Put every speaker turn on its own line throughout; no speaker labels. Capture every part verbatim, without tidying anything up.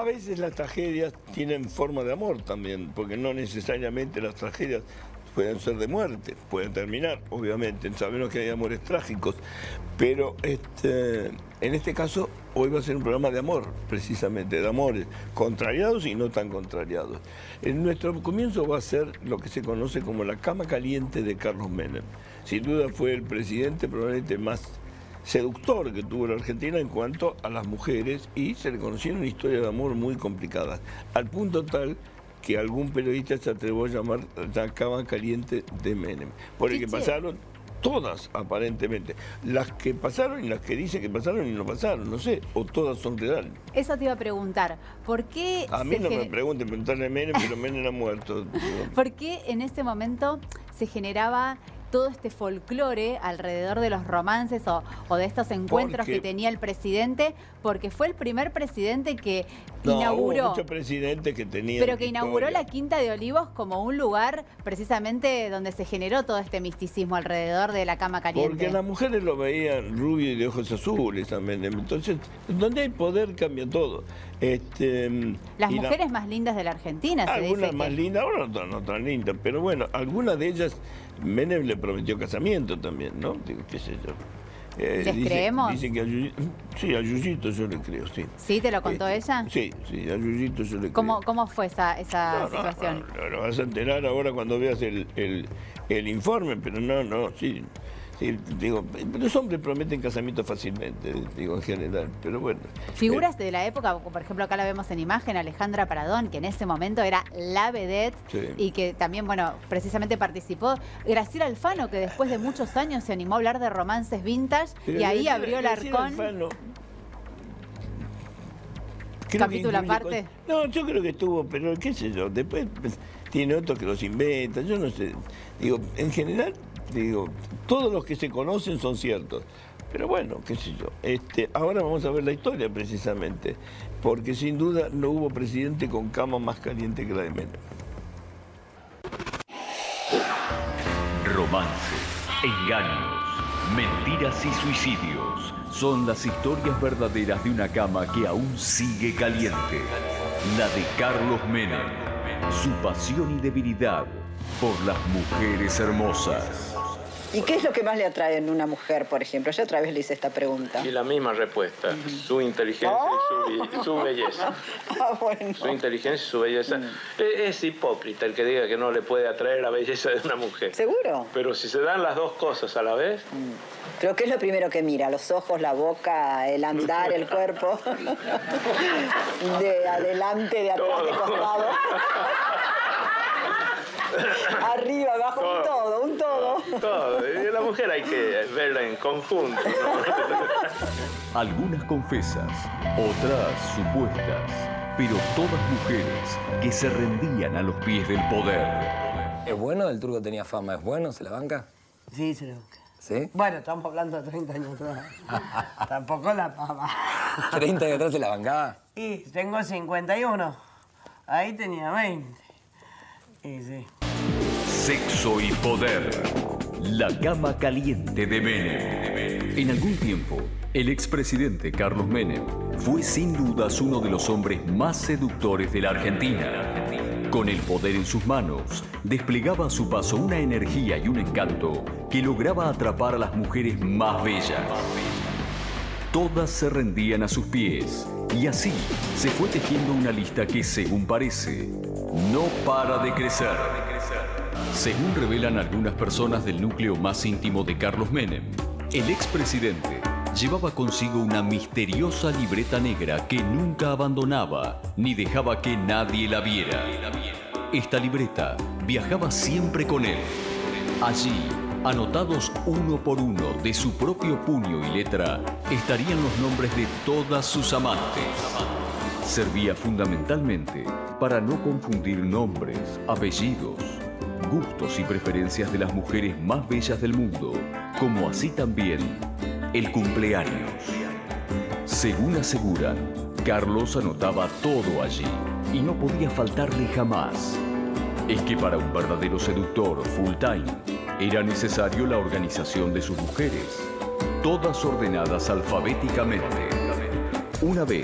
veces las tragedias tienen forma de amor también, porque no necesariamente las tragedias pueden ser de muerte, pueden terminar, obviamente, sabemos que hay amores trágicos, pero este, en este caso hoy va a ser un programa de amor, precisamente, de amores contrariados y no tan contrariados. En nuestro comienzo va a ser lo que se conoce como la cama caliente de Carlos Menem. Sin duda fue el presidente probablemente más seductor que tuvo la Argentina en cuanto a las mujeres, y se le conocieron historias de amor muy complicadas, al punto tal que algún periodista se atrevió a llamar la cama caliente de Menem, por el que pasaron todas, aparentemente. Las que pasaron y las que dicen que pasaron y no pasaron, no sé, o todas son reales.
Eso te iba a preguntar, ¿por qué...
A mí no me pregunten, preguntarle a Menem, pero Menem ha muerto.
¿Por qué en este momento se generaba todo este folclore alrededor de los romances o, o de estos encuentros
Porque...
que tenía el presidente? Porque fue el primer presidente que
no,
inauguró...
hubo muchos presidentes que tenían
Pero que inauguró
historia.
la Quinta de Olivos como un lugar precisamente donde se generó todo este misticismo alrededor de la cama caliente.
Porque las mujeres lo veían rubio y de ojos azules también. Entonces, donde hay poder cambia todo. Este,
las
y
mujeres
la...
más lindas de la Argentina, se
algunas
dice
más
que...
lindas, ahora no, no tan lindas, pero bueno, algunas de ellas Menem le prometió casamiento también, ¿no? Digo, qué sé yo.
Eh, ¿Les dice, creemos?
Dicen que a Yuyito, sí, a Yuyito yo le creo, sí.
¿Sí? ¿Te lo contó
este,
ella?
Sí, sí, a Yuyito yo le
¿Cómo,
creo.
¿Cómo fue esa, esa
no,
situación?
No, no, lo vas a enterar ahora cuando veas el, el, el informe, pero no, no, sí. Sí, digo, los hombres prometen casamiento fácilmente, digo, en general, pero bueno.
Figuras
eh,
de la época, por ejemplo, acá la vemos en imagen, Alejandra Paradón, que en ese momento era la vedette, sí, y que también, bueno, precisamente participó. Graciela Alfano, que después de muchos años se animó a hablar de romances vintage, pero y ahí Graciela, abrió el arcón.
Alfano,
capítulo aparte.
No, yo creo que estuvo, pero qué sé yo, después pues, tiene otros que los inventan, yo no sé. Digo, en general... Digo, todos los que se conocen son ciertos. Pero bueno, qué sé yo. Este, ahora vamos a ver la historia precisamente. Porque sin duda no hubo presidente con cama más caliente que la de Menem.
Romances, engaños, mentiras y suicidios son las historias verdaderas de una cama que aún sigue caliente. La de Carlos Menem. Su pasión y debilidad por las mujeres hermosas.
¿Y qué es lo que más le atrae en una mujer, por ejemplo? Yo otra vez le hice esta pregunta.
Y la misma respuesta, uh-huh. Su inteligencia oh. y su, su belleza.
Ah, bueno.
Su inteligencia y su belleza. Mm. Es, es hipócrita el que diga que no le puede atraer la belleza de una mujer.
¿Seguro?
Pero si se dan las dos cosas a la vez...
Mm. ¿Pero qué es lo primero que mira? ¿Los ojos, la boca, el andar, el cuerpo? De adelante, de atrás, todo. De costado. Arriba, abajo, todo. un todo, un todo.
Todo. Y la mujer hay que verla en conjunto, ¿no?
Algunas confesas, otras supuestas, pero todas mujeres que se rendían a los pies del poder.
¿Es bueno? ¿El turco tenía fama? ¿Es bueno? ¿Se la banca?
Sí, se la banca.
¿Sí?
Bueno, estamos hablando de treinta años atrás. Tampoco la fama.
¿treinta años atrás se la bancaba?
Sí, tengo cincuenta y uno. Ahí tenía veinte. Sí, sí.
Sexo y poder. La cama caliente de Menem. En algún tiempo, el expresidente Carlos Menem fue sin dudas uno de los hombres más seductores de la Argentina. Con el poder en sus manos, desplegaba a su paso una energía y un encanto que lograba atrapar a las mujeres más bellas. Todas se rendían a sus pies y así se fue tejiendo una lista que, según parece, no para de crecer. Según revelan algunas personas del núcleo más íntimo de Carlos Menem, el expresidente llevaba consigo una misteriosa libreta negra que nunca abandonaba ni dejaba que nadie la viera. Esta libreta viajaba siempre con él. Allí, anotados uno por uno de su propio puño y letra, estarían los nombres de todas sus amantes. Servía fundamentalmente para no confundir nombres, apellidos, gustos y preferencias de las mujeres más bellas del mundo, como así también el cumpleaños. Según aseguran, Carlos anotaba todo allí y no podía faltarle jamás. Es que para un verdadero seductor full time era necesario la organización de sus mujeres, todas ordenadas alfabéticamente. Una vez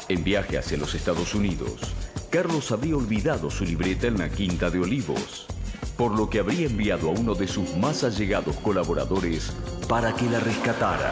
En viaje hacia los Estados Unidos, Carlos habría olvidado su libreta en la Quinta de Olivos, por lo que habría enviado a uno de sus más allegados colaboradores para que la rescatara.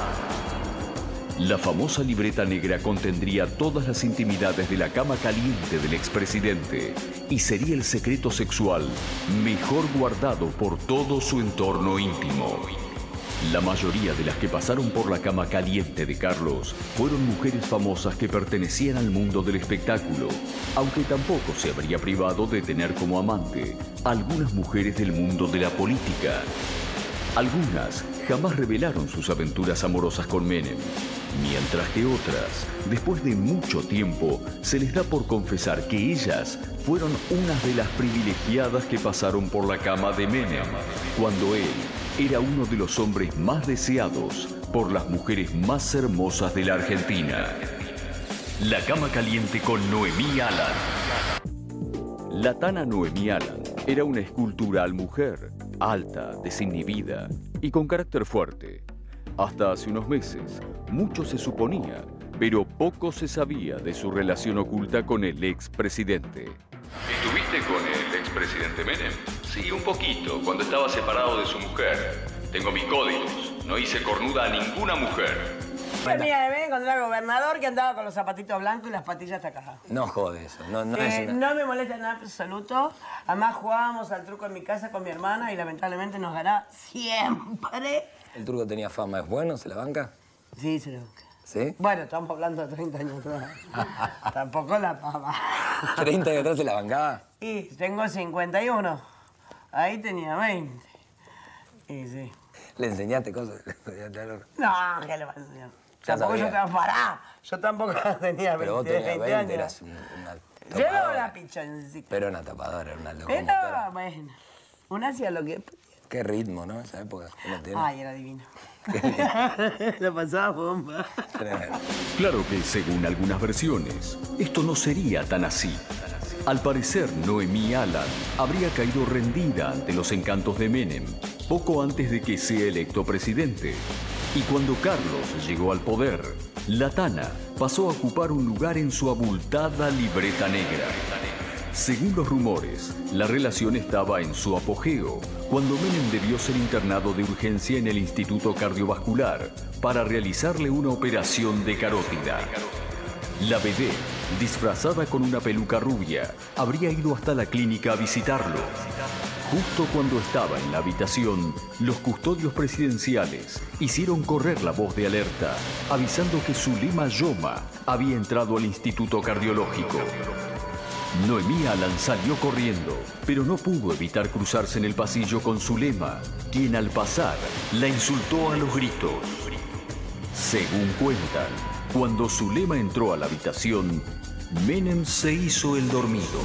La famosa libreta negra contendría todas las intimidades de la cama caliente del expresidente y sería el secreto sexual mejor guardado por todo su entorno íntimo. La mayoría de las que pasaron por la cama caliente de Carlos fueron mujeres famosas que pertenecían al mundo del espectáculo, aunque tampoco se habría privado de tener como amante a algunas mujeres del mundo de la política. Algunas jamás revelaron sus aventuras amorosas con Menem, mientras que otras, después de mucho tiempo, se les da por confesar que ellas fueron unas de las privilegiadas que pasaron por la cama de Menem, cuando él era uno de los hombres más deseados por las mujeres más hermosas de la Argentina. La cama caliente con Noemí Alan. La Tana Noemí Alan era una escultural mujer, alta, desinhibida y con carácter fuerte. Hasta hace unos meses, mucho se suponía, pero poco se sabía de su relación oculta con el expresidente.
¿Estuviste con el expresidente Menem? Sí, un poquito, cuando estaba separado de su mujer. Tengo mis códigos, no hice cornuda a ninguna mujer.
Pues mira, me encontré al gobernador que andaba con los zapatitos blancos y las patillas hasta acá.
No jode eso, no, no
Eh,
es una...
No me molesta en absoluto. Además jugábamos al truco en mi casa con mi hermana y lamentablemente nos ganaba siempre.
¿El truco tenía fama? ¿Es bueno? ¿Se la banca?
Sí, se lo banca.
¿Sí?
Bueno, estamos hablando de treinta años atrás. Tampoco la pava.
¿treinta años atrás se la bancaba?
Y tengo cincuenta y uno. Ahí tenía veinte. Y sí.
¿Le enseñaste cosas? ¿Le enseñaste algo?
No, ¿qué le vas a enseñar?
Ya
Tampoco
sabía.
yo te pará. Yo tampoco tenía
Pero vos
veinte,
tenías
veinte
veinte,
años.
eras un- una
Yo no
tapadora.
la picha en sí.
Pero una tapadora, era una
Pero,
locomotora.
bueno, una hacía lo que...
Qué ritmo, ¿no? Esa época. ¿Cómo tiene?
Ay, era divino. La pasaba bomba.
Tremendo.
Claro que, según algunas versiones, esto no sería tan así. Al parecer, Noemí Alan habría caído rendida ante los encantos de Menem poco antes de que sea electo presidente. Y cuando Carlos llegó al poder, la Tana pasó a ocupar un lugar en su abultada libreta negra. Según los rumores, la relación estaba en su apogeo, cuando Menem debió ser internado de urgencia en el Instituto Cardiovascular para realizarle una operación de carótida. La vedette, disfrazada con una peluca rubia, habría ido hasta la clínica a visitarlo. Justo cuando estaba en la habitación, los custodios presidenciales hicieron correr la voz de alerta, avisando que Zulema Yoma había entrado al Instituto Cardiológico. Noemí Alan salió corriendo, pero no pudo evitar cruzarse en el pasillo con Zulema, quien al pasar la insultó a los gritos. Según cuentan, cuando Zulema entró a la habitación, Menem se hizo el dormido.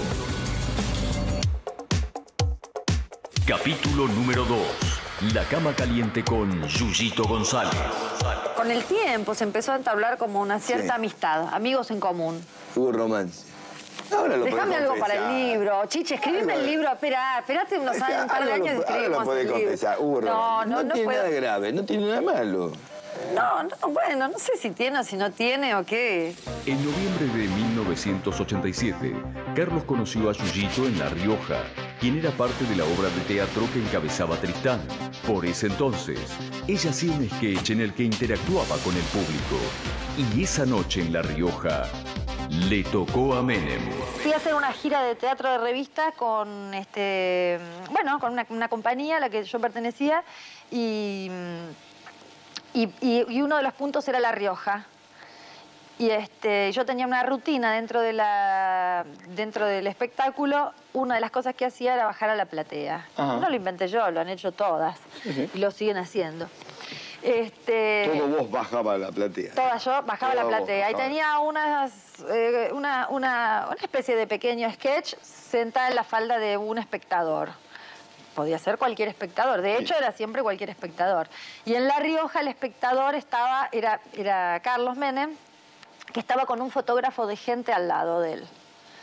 Capítulo número dos. La cama caliente con Yuyito González.
Con el tiempo se empezó a entablar como una cierta
Sí.
amistad, amigos en común.
Hubo romance. Ahora lo
Déjame
podés
algo para
confesar.
el libro. Chiche, escríbeme el libro. Espera, espérate unos
Es que
años, un par de
ahora lo-
años y
ahora
escribimos
lo podés
el libro.
confesar. Hubo
No,
romance.
no,
No,
no
tiene
puedo.
nada de grave, no tiene nada malo.
No, no, bueno, no sé si tiene o si no tiene o qué.
En noviembre de mil novecientos ochenta y siete, Carlos conoció a Yuyito en La Rioja, quien era parte de la obra de teatro que encabezaba Tristán. Por ese entonces, ella hacía un sketch en el que interactuaba con el público. Y esa noche en La Rioja, le tocó a Menem.
Fui a hacer una gira de teatro de revista con, este, bueno, con una, una compañía a la que yo pertenecía y, y, y- y uno de los puntos era La Rioja. Y este, yo tenía una rutina dentro, de la, dentro del espectáculo. Una de las cosas que hacía era bajar a la platea.
Ajá.
No lo inventé yo, lo han hecho todas y lo siguen haciendo. Este,
Todo vos bajaba a la platea.
Toda yo bajaba a la
Toda vos
platea y
bajabas.
tenía unas, eh, una, una, una especie de pequeño sketch sentada en la falda de un espectador. Podía ser cualquier espectador, de hecho era siempre cualquier espectador. Y en La Rioja el espectador estaba, era, era Carlos Menem, que estaba con un fotógrafo de gente al lado de él.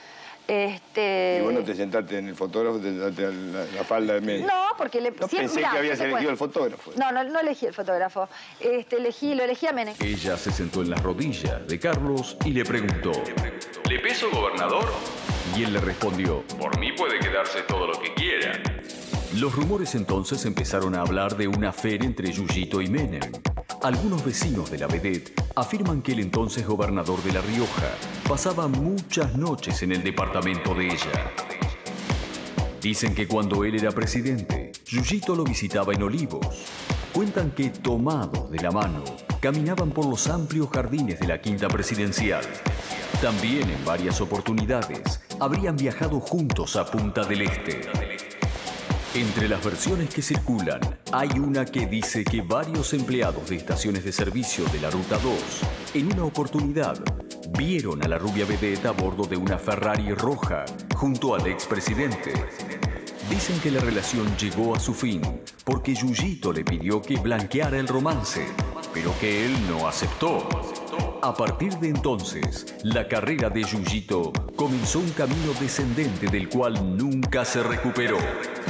Este...
Y vos no te sentaste en el fotógrafo, te sentaste en la, la falda de medio.
No, porque le...
No
siempre,
pensé
mirá,
que habías
te
elegido
cuento.
el fotógrafo.
No, no, no elegí el fotógrafo. Este, elegí, lo elegí a Menem.
Ella se sentó en las rodillas de Carlos y le preguntó:
¿Le peso, gobernador?
Y él le respondió:
Por mí puede quedarse todo lo que quiera.
Los rumores entonces empezaron a hablar de una afer entre Yuyito y Menem. Algunos vecinos de la vedette afirman que el entonces gobernador de La Rioja pasaba muchas noches en el departamento de ella. Dicen que cuando él era presidente, Yuyito lo visitaba en Olivos. Cuentan que, tomados de la mano, caminaban por los amplios jardines de la Quinta Presidencial. También en varias oportunidades habrían viajado juntos a Punta del Este. Entre las versiones que circulan, hay una que dice que varios empleados de estaciones de servicio de la Ruta dos, en una oportunidad, vieron a la rubia vedette a bordo de una Ferrari roja junto al expresidente. Dicen que la relación llegó a su fin porque Yuyito le pidió que blanqueara el romance, pero que él no aceptó. A partir de entonces, la carrera de Yuyito comenzó un camino descendente del cual nunca se recuperó.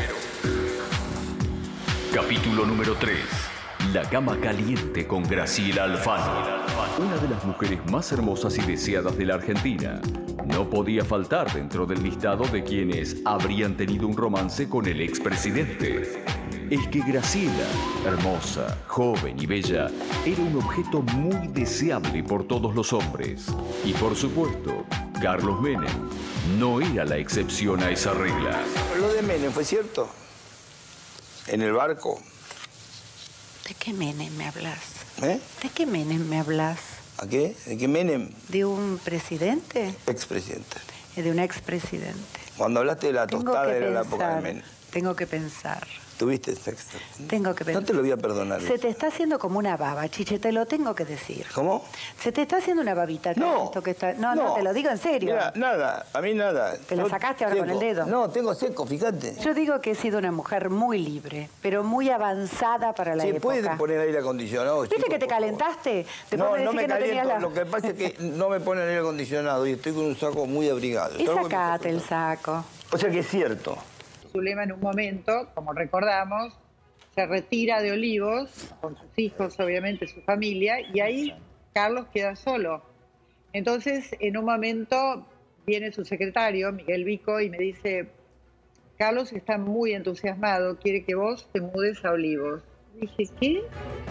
Capítulo número tres. La cama caliente con Graciela Alfano. Una de las mujeres más hermosas y deseadas de la Argentina. No podía faltar dentro del listado de quienes habrían tenido un romance con el expresidente. Es que Graciela, hermosa, joven y bella, era un objeto muy deseable por todos los hombres. Y por supuesto, Carlos Menem no era la excepción a esa regla.
Lo de Menem, ¿fue cierto? En el barco.
¿De qué Menem me hablas?
¿Eh?
¿De qué Menem me hablas?
¿A qué? ¿De qué Menem?
¿De un presidente?
Expresidente.
De un expresidente.
Cuando hablaste de la
Tengo
tostada
que
era la
pensar,
época de Menem.
Tengo que pensar.
¿Tuviste sexo?
Tengo que pensar.
No te lo voy a perdonar.
Se te está haciendo como una baba, Chiche, te lo tengo que decir.
¿Cómo?
Se te está haciendo una babita.
No.
Esto que está... no, no, no, te lo digo en serio.
Mira, nada, a mí nada.
Te la
Yo
sacaste ahora
seco.
con el dedo.
No, tengo seco, fíjate.
Yo digo que he sido una mujer muy libre, pero muy avanzada para la
¿Se
época.
puede poner aire acondicionado?
¿Viste
chicos,
que te
por favor?
calentaste? Después
No,
me
no
decís
me
que no tenías
caliento.
la...
Lo que pasa es que no me ponen aire acondicionado y estoy con un saco muy abrigado.
Y
Salgo
sacate
con-
el saco.
O sea que es cierto.
Zulema en un momento, como recordamos, se retira de Olivos, con sus hijos, obviamente, su familia, y ahí Carlos queda solo. Entonces, en un momento, viene su secretario, Miguel Vico, y me dice, Carlos está muy entusiasmado, quiere que vos te mudes a Olivos. Dije, ¿qué?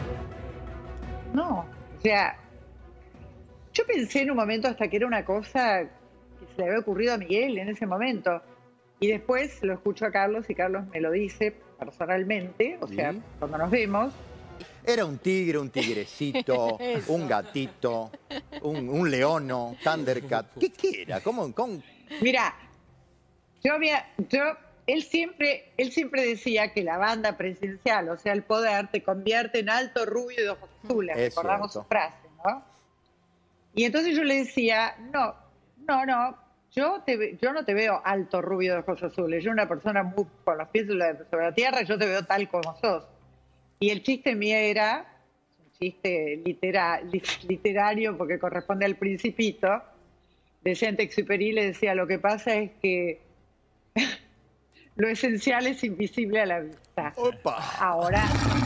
No, o sea, yo pensé en un momento hasta que era una cosa que se le había ocurrido a Miguel en ese momento. Y después lo escucho a Carlos y Carlos me lo dice personalmente, o sea,
¿Sí?
cuando nos vemos.
Era un tigre, un tigrecito, un gatito, un, un leono, Thundercat. ¿Qué, qué era? ¿Cómo, cómo?
Mira, yo había, yo, él siempre, él siempre decía que la banda presidencial, o sea, el poder, te convierte en alto, rubio y de ojos azules.
Es
Recordamos
cierto.
su frase, ¿no? Y entonces yo le decía, no, no, no. Yo, te, ve- yo no te veo alto, rubio de ojos azules. Yo una persona muy con los pies sobre la, sobre la tierra, yo te veo tal como sos. Y el chiste mío era, un chiste litera, li- literario porque corresponde al Principito, de Saint-Exupéry le decía, lo que pasa es que lo esencial es invisible a la vista. Ahora...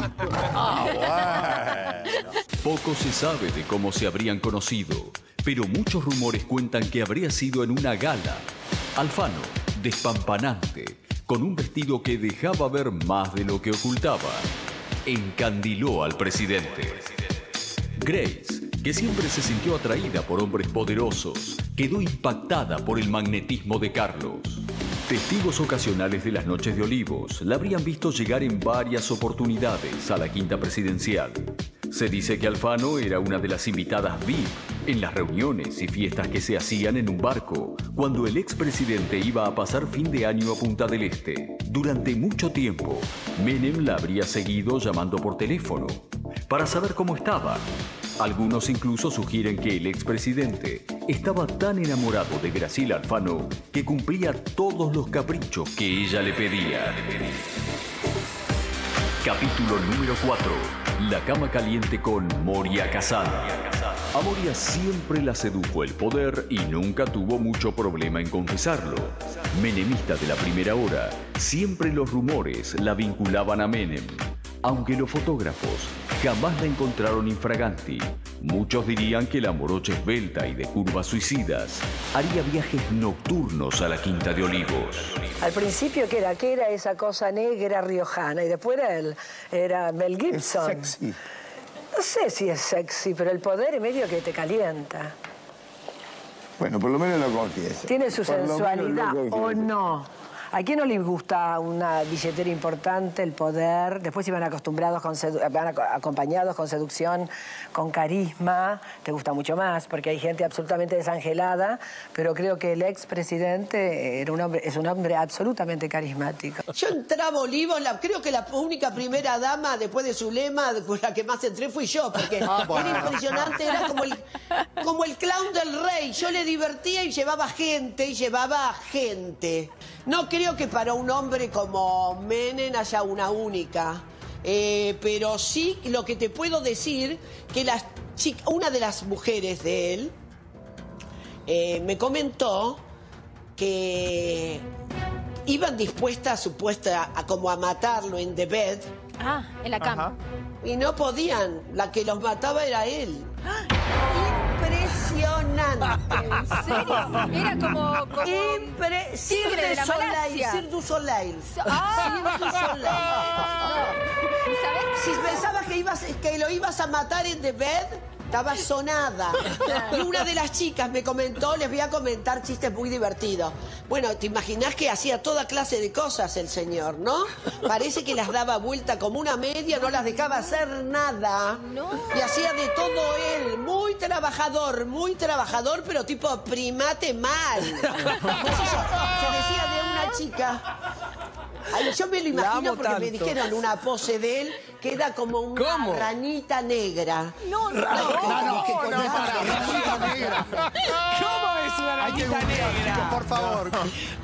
Ah, bueno.
Poco se sabe de cómo se habrían conocido, pero muchos rumores cuentan que habría sido en una gala. Alfano, despampanante, con un vestido que dejaba ver más de lo que ocultaba, encandiló al presidente. Grace, que siempre se sintió atraída por hombres poderosos, quedó impactada por el magnetismo de Carlos. Testigos ocasionales de las noches de Olivos la habrían visto llegar en varias oportunidades a la Quinta Presidencial. Se dice que Alfano era una de las invitadas V I P en las reuniones y fiestas que se hacían en un barco cuando el expresidente iba a pasar fin de año a Punta del Este. Durante mucho tiempo, Menem la habría seguido llamando por teléfono para saber cómo estaba. Algunos incluso sugieren que el expresidente estaba tan enamorado de Graciela Alfano que cumplía todos los caprichos que ella le pedía. Capítulo número cuatro. La cama caliente con Moria Kazan. A Moria siempre la sedujo el poder y nunca tuvo mucho problema en confesarlo. Menemista de la primera hora, siempre los rumores la vinculaban a Menem. Aunque los fotógrafos jamás la encontraron infraganti, muchos dirían que la morocha esbelta y de curvas suicidas haría viajes nocturnos a la Quinta de Olivos.
Al principio, ¿qué era? ¿Qué era esa cosa negra riojana? Y después era, el, era Mel Gibson.
Es sexy.
No sé si es sexy, pero el poder es medio que te calienta.
Bueno, por lo menos lo confiesa.
Tiene su
Por lo
sensualidad,
menos lo
¿o
confiesa.
no? ¿A quién no les gusta una billetera importante, el poder? Después iban acostumbrados, con sedu- van ac- acompañados con seducción, con carisma. Te gusta mucho más, porque hay gente absolutamente desangelada, pero creo que el expresidente era un hombre, es un hombre absolutamente carismático.
Yo entraba a Olivos, la, creo que la única primera dama después de Zulema, con la que más entré fui yo, porque
Ah, bueno.
era impresionante, era como el, como el clown del rey. Yo le divertía y llevaba gente, y llevaba gente. No creo que para un hombre como Menem haya una única, eh, pero sí lo que te puedo decir, que las chica, una de las mujeres de él eh, me comentó que iban dispuestas, supuesta, a como a matarlo en The Bed.
Ah, en la cama.
Y no podían, la que los mataba era él. Impresionante.
¿En serio? Era como... como
Impre
Tigre
Cirque
de
du
la
Soleil,
Malasia.
Cirque du Soleil.
Ah.
Cirque du Soleil.
¿Sabés?
Si pensabas que, ibas, que lo ibas a matar en The Bed, estaba sonada. Y una de las chicas me comentó, les voy a comentar chistes muy divertidos. Bueno, te imaginás que hacía toda clase de cosas el señor, ¿no? Parece que las daba vuelta como una media, no las dejaba hacer nada. Y hacía de todo él. Muy trabajador, muy trabajador, pero tipo primate mal. Entonces, se decía de una chica... Ay, yo me lo
La
imagino
amo
porque me
tanto.
dijeron una pose de él que era como una
¿Cómo?
ranita negra.
No, no,
no,
no,
que
no,
colgaba.
para, ranita negra.
¿Cómo es una
Hay que
ranita
buscar, chicos,
negra?
por favor.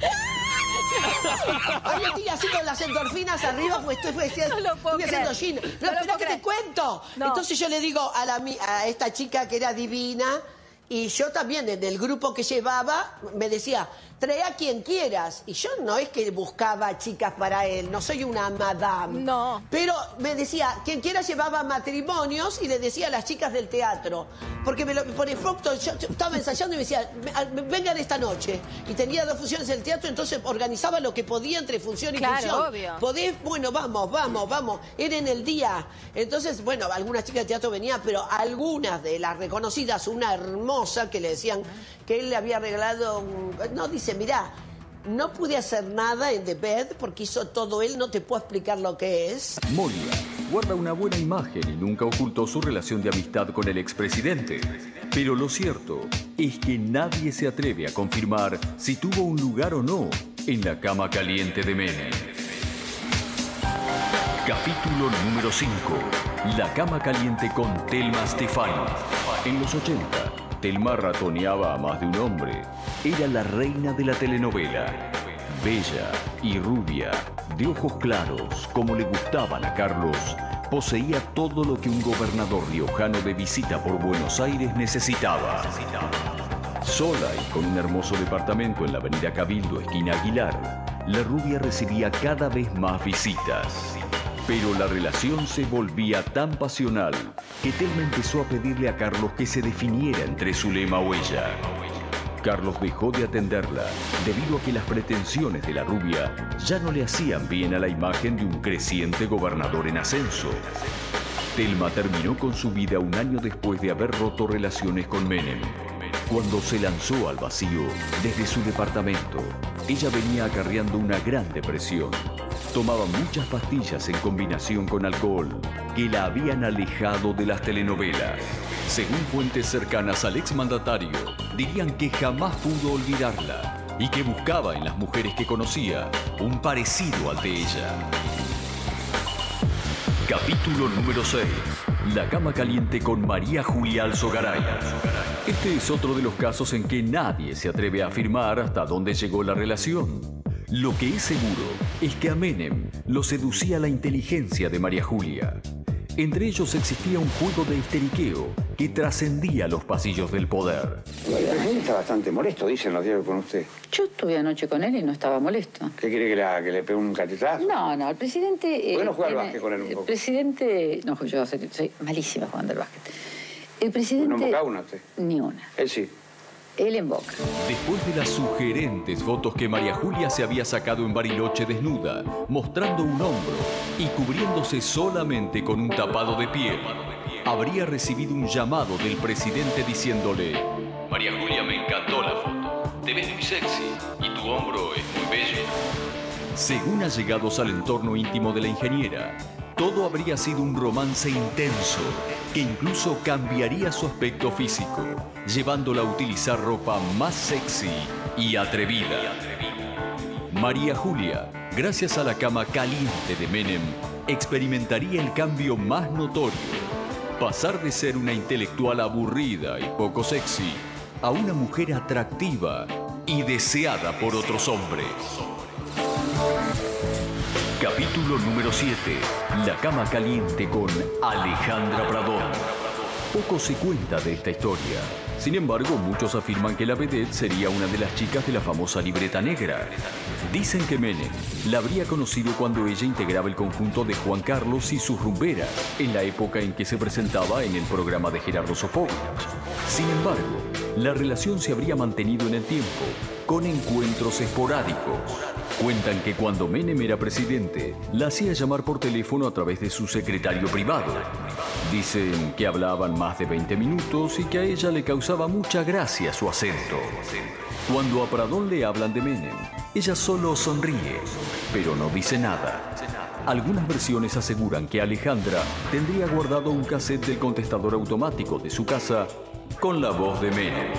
Ay, estoy así con las endorfinas arriba, pues estoy, pues,
No lo puedo
estoy haciendo
creer.
gin. No,
No lo
espera
puedo
que
creer.
te cuento.
No.
Entonces yo le digo a, la, mi- a esta chica que era divina, y yo también en el grupo que llevaba, me decía, trae a quien quieras. Y yo no es que buscaba chicas para él, no soy una madame.
No.
Pero me decía, quien quiera llevaba matrimonios y le decía a las chicas del teatro. Porque me lo, por ejemplo, yo estaba ensayando y me decía, vengan esta noche. Y tenía dos funciones en el teatro, entonces organizaba lo que podía entre función y
Claro,
función.
obvio.
Podés, bueno, vamos, vamos, vamos. Era en el día. Entonces, bueno, algunas chicas de teatro venían, pero algunas de las reconocidas, una hermosa que le decían que él le había regalado un... No, dice, mirá, no pude hacer nada en The Bed porque hizo todo él, no te puedo explicar lo que es.
Moria guarda una buena imagen y nunca ocultó su relación de amistad con el expresidente. Pero lo cierto es que nadie se atreve a confirmar si tuvo un lugar o no en la cama caliente de Menem. Capítulo número cinco. La cama caliente con Thelma Stefani. En los ochenta, Thelma ratoneaba a más de un hombre. Era la reina de la telenovela. Bella y rubia, de ojos claros, como le gustaban a Carlos, poseía todo lo que un gobernador riojano de visita por Buenos Aires necesitaba. Sola y con un hermoso departamento en la avenida Cabildo, esquina Aguilar, la rubia recibía cada vez más visitas. Pero la relación se volvía tan pasional que Thelma empezó a pedirle a Carlos que se definiera entre Zulema o ella. Carlos dejó de atenderla debido a que las pretensiones de la rubia ya no le hacían bien a la imagen de un creciente gobernador en ascenso. Thelma terminó con su vida un año después de haber roto relaciones con Menem. Cuando se lanzó al vacío desde su departamento, ella venía acarreando una gran depresión. Tomaba muchas pastillas en combinación con alcohol que la habían alejado de las telenovelas. Según fuentes cercanas al exmandatario, dirían que jamás pudo olvidarla y que buscaba en las mujeres que conocía un parecido al de ella. Capítulo número seis. La cama caliente con María Julia Alzogaray. Este es otro de los casos en que nadie se atreve a afirmar hasta dónde llegó la relación. Lo que es seguro es que a Menem lo seducía la inteligencia de María Julia. Entre ellos existía un juego de histeriqueo que trascendía los pasillos del poder.
El presidente está bastante molesto, dicen los diarios con usted.
Yo estuve anoche con él y no estaba molesto.
¿Qué quiere que le haga? ¿Que le pegue un cachetazo?
No, no, el presidente...
¿Por qué no
eh,
juega al
tiene-
básquet con él un poco?
El presidente... No, yo soy, soy malísima jugando al básquet. El presidente...
¿No emboca una usted?
Ni una.
Él sí.
Él en Boca.
Después de las sugerentes fotos que María Julia se había sacado en Bariloche desnuda, mostrando un hombro y cubriéndose solamente con un tapado de piel, habría recibido un llamado del presidente diciéndole:
María Julia, me encantó la foto. Te ves muy sexy y tu hombro es muy bello.
Según allegados al entorno íntimo de la ingeniera, todo habría sido un romance intenso que incluso cambiaría su aspecto físico, llevándola a utilizar ropa más sexy y atrevida. María Julia, gracias a la cama caliente de Menem, experimentaría el cambio más notorio: pasar de ser una intelectual aburrida y poco sexy a una mujer atractiva y deseada por otros hombres. Capítulo número siete. La cama caliente con Alejandra Pradón. Poco se cuenta de esta historia. Sin embargo, muchos afirman que la vedette sería una de las chicas de la famosa libreta negra. Dicen que Menem la habría conocido cuando ella integraba el conjunto de Juan Carlos y sus rumberas, en la época en que se presentaba en el programa de Gerardo Sofovich. Sin embargo, la relación se habría mantenido en el tiempo, con encuentros esporádicos. Cuentan que cuando Menem era presidente, la hacía llamar por teléfono a través de su secretario privado. Dicen que hablaban más de veinte minutos y que a ella le causaba mucha gracia su acento. Cuando a Pradón le hablan de Menem, ella solo sonríe, pero no dice nada. Algunas versiones aseguran que Alejandra tendría guardado un cassette del contestador automático de su casa con la voz de Menem.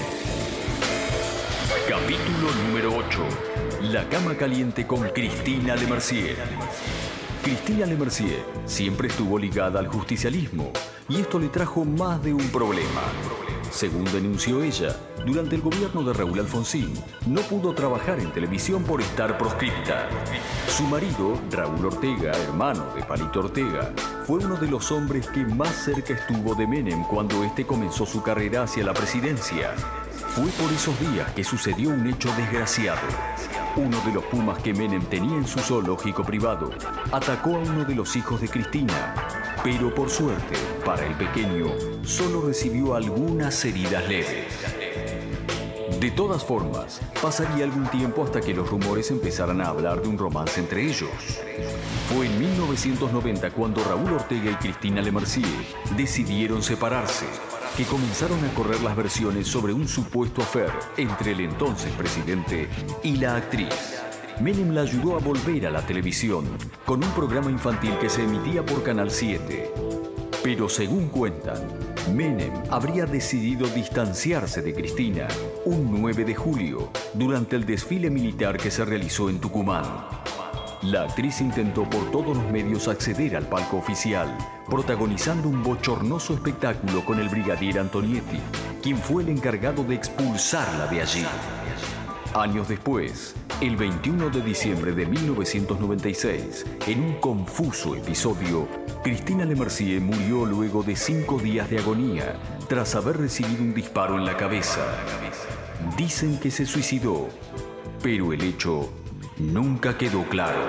Capítulo número ocho. La cama caliente con Cristina Lemercier. Cristina Lemercier siempre estuvo ligada al justicialismo y esto le trajo más de un problema. Según denunció ella, durante el gobierno de Raúl Alfonsín no pudo trabajar en televisión por estar proscripta. Su marido, Raúl Ortega, hermano de Palito Ortega, fue uno de los hombres que más cerca estuvo de Menem cuando éste comenzó su carrera hacia la presidencia. Fue por esos días que sucedió un hecho desgraciado. Uno de los pumas que Menem tenía en su zoológico privado atacó a uno de los hijos de Cristina, pero por suerte, para el pequeño, solo recibió algunas heridas leves. De todas formas, pasaría algún tiempo hasta que los rumores empezaran a hablar de un romance entre ellos. Fue en mil novecientos noventa cuando Raúl Ortega y Cristina Lemercier decidieron separarse, que comenzaron a correr las versiones sobre un supuesto affair entre el entonces presidente y la actriz. Menem la ayudó a volver a la televisión con un programa infantil que se emitía por Canal siete. Pero según cuentan, Menem habría decidido distanciarse de Cristina un nueve de julio durante el desfile militar que se realizó en Tucumán. La actriz intentó por todos los medios acceder al palco oficial, protagonizando un bochornoso espectáculo con el brigadier Antonietti, quien fue el encargado de expulsarla de allí. Años después, el veintiuno de diciembre de mil novecientos noventa y seis, en un confuso episodio, Cristina Lemercier murió luego de cinco días de agonía, tras haber recibido un disparo en la cabeza. Dicen que se suicidó, pero el hecho nunca quedó claro.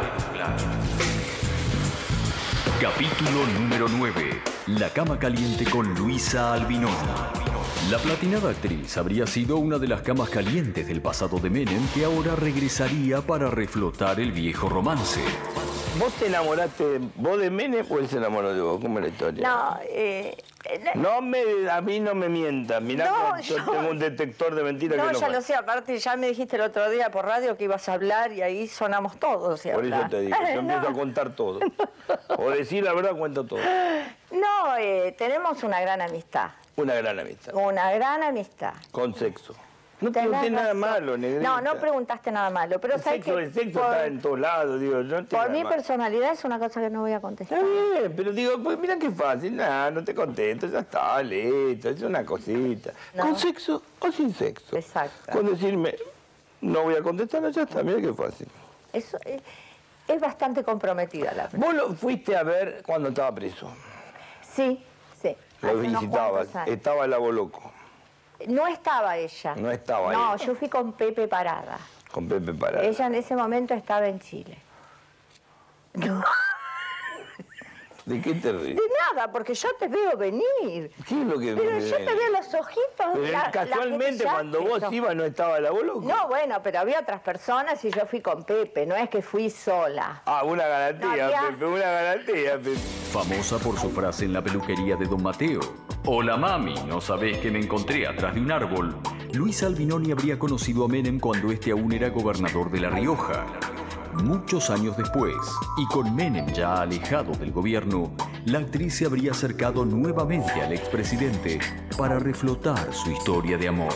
Capítulo número nueve. La cama caliente con Luisa Albinoni. La platinada actriz habría sido una de las camas calientes del pasado de Menem que ahora regresaría para reflotar el viejo romance.
¿Vos te enamoraste vos de Menem o él se enamoró de vos? ¿Cómo es la historia?
No, eh...
No me, a mí no me mientas. Mirá
No,
que yo,
yo-
tengo un detector de mentiras
No,
que no
ya
falla.
lo sé, aparte ya me dijiste el otro día por radio que ibas a hablar y ahí sonamos todos. y
Por eso
hablar.
te digo, yo empiezo a contar todo. O decir la verdad, cuento todo.
No, eh, tenemos una gran amistad.
Una gran amistad.
Una gran amistad.
Con sexo. No
Tenés
pregunté nada
razón.
malo, negrita.
No, no preguntaste nada malo, pero
El
sabes
sexo,
que
el sexo
por,
está en todos lados, digo, no te
por
nada
mi
malo.
personalidad es una cosa que no voy a contestar.
Está bien, pero digo, pues mira qué fácil, nada, no te contento, ya está, listo, es una cosita.
No.
¿Con sexo o sin sexo?
Exacto.
Con decirme, no voy a contestar, ya está, mira qué fácil.
Eso es, es bastante comprometida la
Vos lo fuiste a ver cuando estaba preso.
Sí, sí.
Lo visitabas. Estaba el Aboloco.
No estaba ella.
No estaba
No,
ella.
yo fui con Pepe Parada.
Con Pepe Parada.
Ella en ese momento estaba en Chile. No.
¿De qué te ríes?
De nada, porque yo te veo venir.
¿Qué es lo que
Pero
me
yo
ven?
te veo los ojitos.
Pero
la-
casualmente
la
cuando vos
gente-
ibas no estaba el Aboloco.
No, bueno, pero había otras personas y yo fui con Pepe, no es que fui sola.
Ah, una garantía,
No había-
Pepe, una garantía, Pepe.
Famosa por su frase en la peluquería de Don Mateo. Hola mami, ¿no sabés que me encontré atrás de un árbol? Luis Albinoni habría conocido a Menem cuando este aún era gobernador de La Rioja. Muchos años después, y con Menem ya alejado del gobierno, la actriz se habría acercado nuevamente al expresidente para reflotar su historia de amor.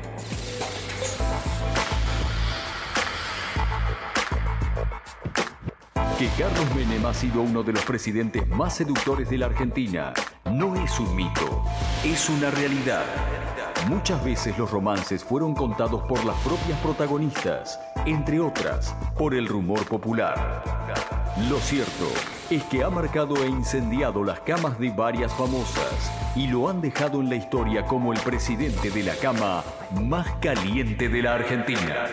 Que Carlos Menem ha sido uno de los presidentes más seductores de la Argentina no es un mito, es una realidad. Muchas veces los romances fueron contados por las propias protagonistas, entre otras, por el rumor popular. Lo cierto es que ha marcado e incendiado las camas de varias famosas y lo han dejado en la historia como el presidente de la cama más caliente de la Argentina.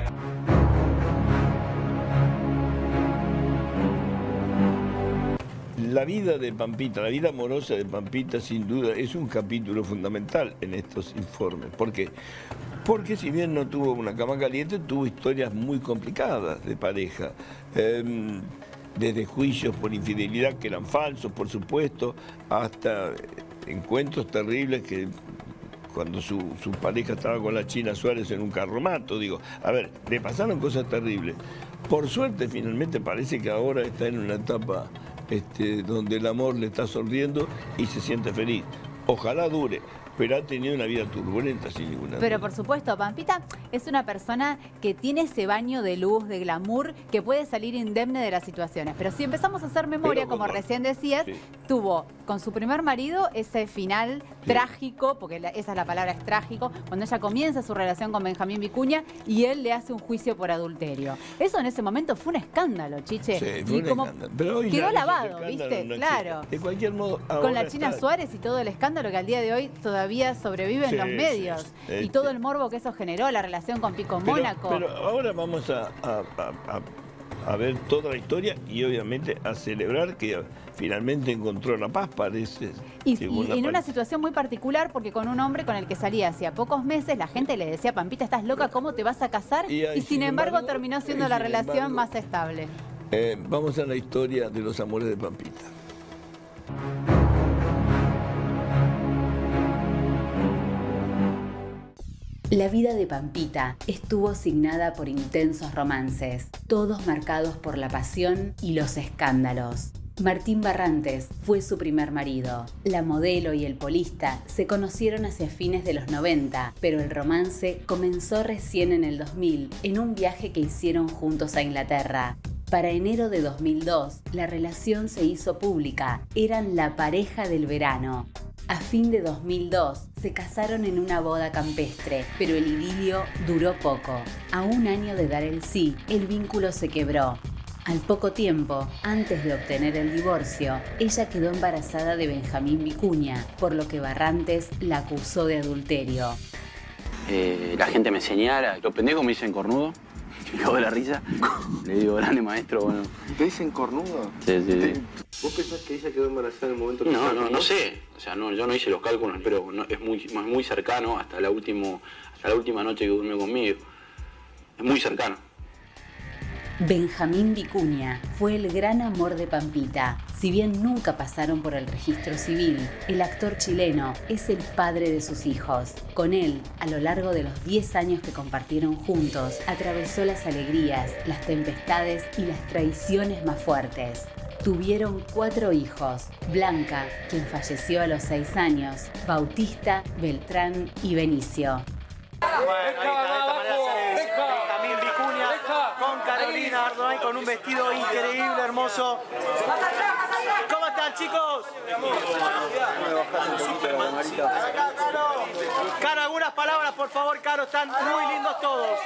La vida de Pampita, la vida amorosa de Pampita, sin duda, es un capítulo fundamental en estos informes. ¿Por qué? Porque si bien no tuvo una cama caliente, tuvo historias muy complicadas de pareja. Eh, desde juicios por infidelidad que eran falsos, por supuesto, hasta encuentros terribles que cuando su, su pareja estaba con la China Suárez en un carromato, digo, a ver, le pasaron cosas terribles. Por suerte, finalmente parece que ahora está en una etapa este, donde el amor le está sonriendo y se siente feliz. Ojalá dure, pero ha tenido una vida turbulenta sin ninguna duda.
Pero por supuesto, Pampita es una persona que tiene ese baño de luz, de glamour, que puede salir indemne de las situaciones. Pero si empezamos a hacer memoria,
Pero
como
como-
recién decías,
Sí.
tuvo con su primer marido ese final trágico, porque la- esa es la palabra, es trágico, cuando ella comienza su relación con Benjamín Vicuña y él le hace un juicio por adulterio. Eso en ese momento fue un escándalo, Chiche.
Sí,
Y
fue un
como
escándalo. Pero hoy
quedó
ya esos
lavado,
escándalos
¿viste?
no existen.
Claro.
De cualquier modo,
Con
ahora
la China
está-
Suárez y todo el escándalo que al día de hoy todavía sobrevive en
Sí,
los
sí,
medios.
sí.
Y
Este-
todo el morbo que eso generó, la relación con Pico
Pero-
Mónaco.
Pero ahora vamos a, a- a- a- a ver toda la historia y obviamente a celebrar que finalmente encontró la paz, parece.
Y,
según
y
la
en una
pare-
situación muy particular, porque con un hombre con el que salía hacía pocos meses, la gente le decía, Pampita, estás loca, ¿cómo te vas a casar?
Y
Y,
ahí,
sin,
sin
embargo,
embargo,
terminó siendo
y
la
sin
relación
embargo-
más estable.
Eh, vamos a la historia de los amores de Pampita.
La vida de Pampita estuvo signada por intensos romances, todos marcados por la pasión y los escándalos. Martín Barrantes fue su primer marido. La modelo y el polista se conocieron hacia fines de los noventa, pero el romance comenzó recién en el dos mil, en un viaje que hicieron juntos a Inglaterra. Para enero de dos mil dos, la relación se hizo pública. Eran la pareja del verano. A fin de dos mil dos se casaron en una boda campestre, pero el idilio duró poco. A un año de dar el sí, el vínculo se quebró. Al poco tiempo, antes de obtener el divorcio, ella quedó embarazada de Benjamín Vicuña, por lo que Barrantes la acusó de adulterio.
Eh, la gente me señala, los pendejos me dicen cornudo, me cago de la risa. Le digo, grande maestro, bueno.
¿Te dicen cornudo?
Sí, sí, sí.
¿Vos pensás que ella quedó embarazada en el momento que
No,
estaba
no,
con
no
vos?
sé. O sea, no, yo no hice los cálculos, pero no, es muy, más muy cercano hasta la, último, hasta la última noche que durmió conmigo. Es muy cercano.
Benjamín Vicuña fue el gran amor de Pampita. Si bien nunca pasaron por el registro civil, el actor chileno es el padre de sus hijos. Con él, a lo largo de los diez años que compartieron juntos, atravesó las alegrías, las tempestades y las traiciones más fuertes. Tuvieron cuatro hijos: Blanca, quien falleció a los seis años, Bautista, Beltrán y Benicio.
Bueno, ahí está, de esta manera sale Benjamín Vicuña con Carolina Ardonay con un vestido increíble, hermoso. ¿Cómo están, chicos? Caro, algunas palabras, por favor, Caro, están muy lindos todos.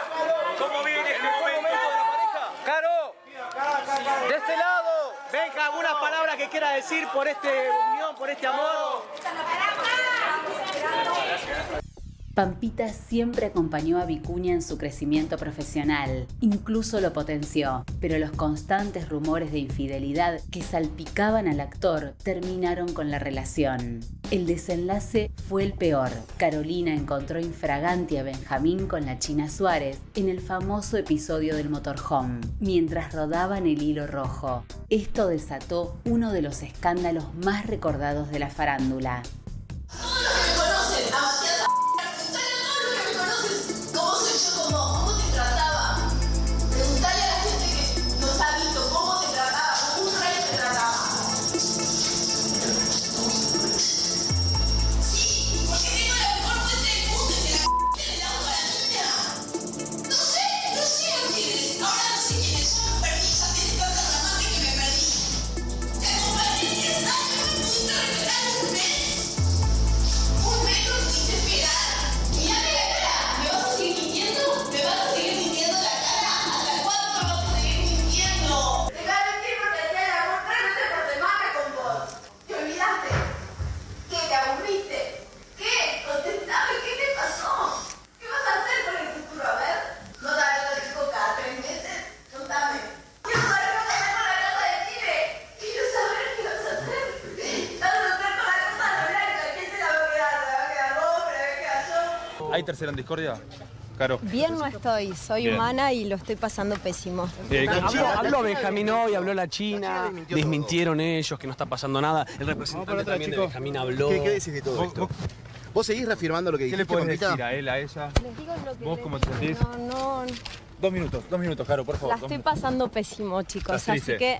¿Cómo viene este momento de la pareja? Caro, de este lado. Benja, ¿Alguna palabra que quiera decir por esta unión, por este amor?
Pampita siempre acompañó a Vicuña en su crecimiento profesional, incluso lo potenció, pero los constantes rumores de infidelidad que salpicaban al actor terminaron con la relación. El desenlace fue el peor. Carolina encontró infragante a Benjamín con la China Suárez en el famoso episodio del motorhome, mientras rodaban El Hilo Rojo. Esto desató uno de los escándalos más recordados de la farándula.
¿Hay tercera en discordia? Caro.
Bien no estoy, soy
Bien.
humana y lo estoy pasando pésimo.
Eh, habló, habló Benjamín hoy, habló la China, desmintieron ellos que no está pasando nada. El representante también de Benjamín habló.
¿Qué, qué decís de todo
¿Vos,
esto?
vos,
¿Vos seguís reafirmando lo que
¿Qué
dijiste,
le podés
Pampita?
decir a él, a ella?
Les digo lo que
¿Vos
les-
cómo te sentís?
No, no,
Dos minutos, dos minutos, Caro, por favor.
la
dos
estoy
minutos.
pasando pésimo, chicos.
Estás triste.
Así que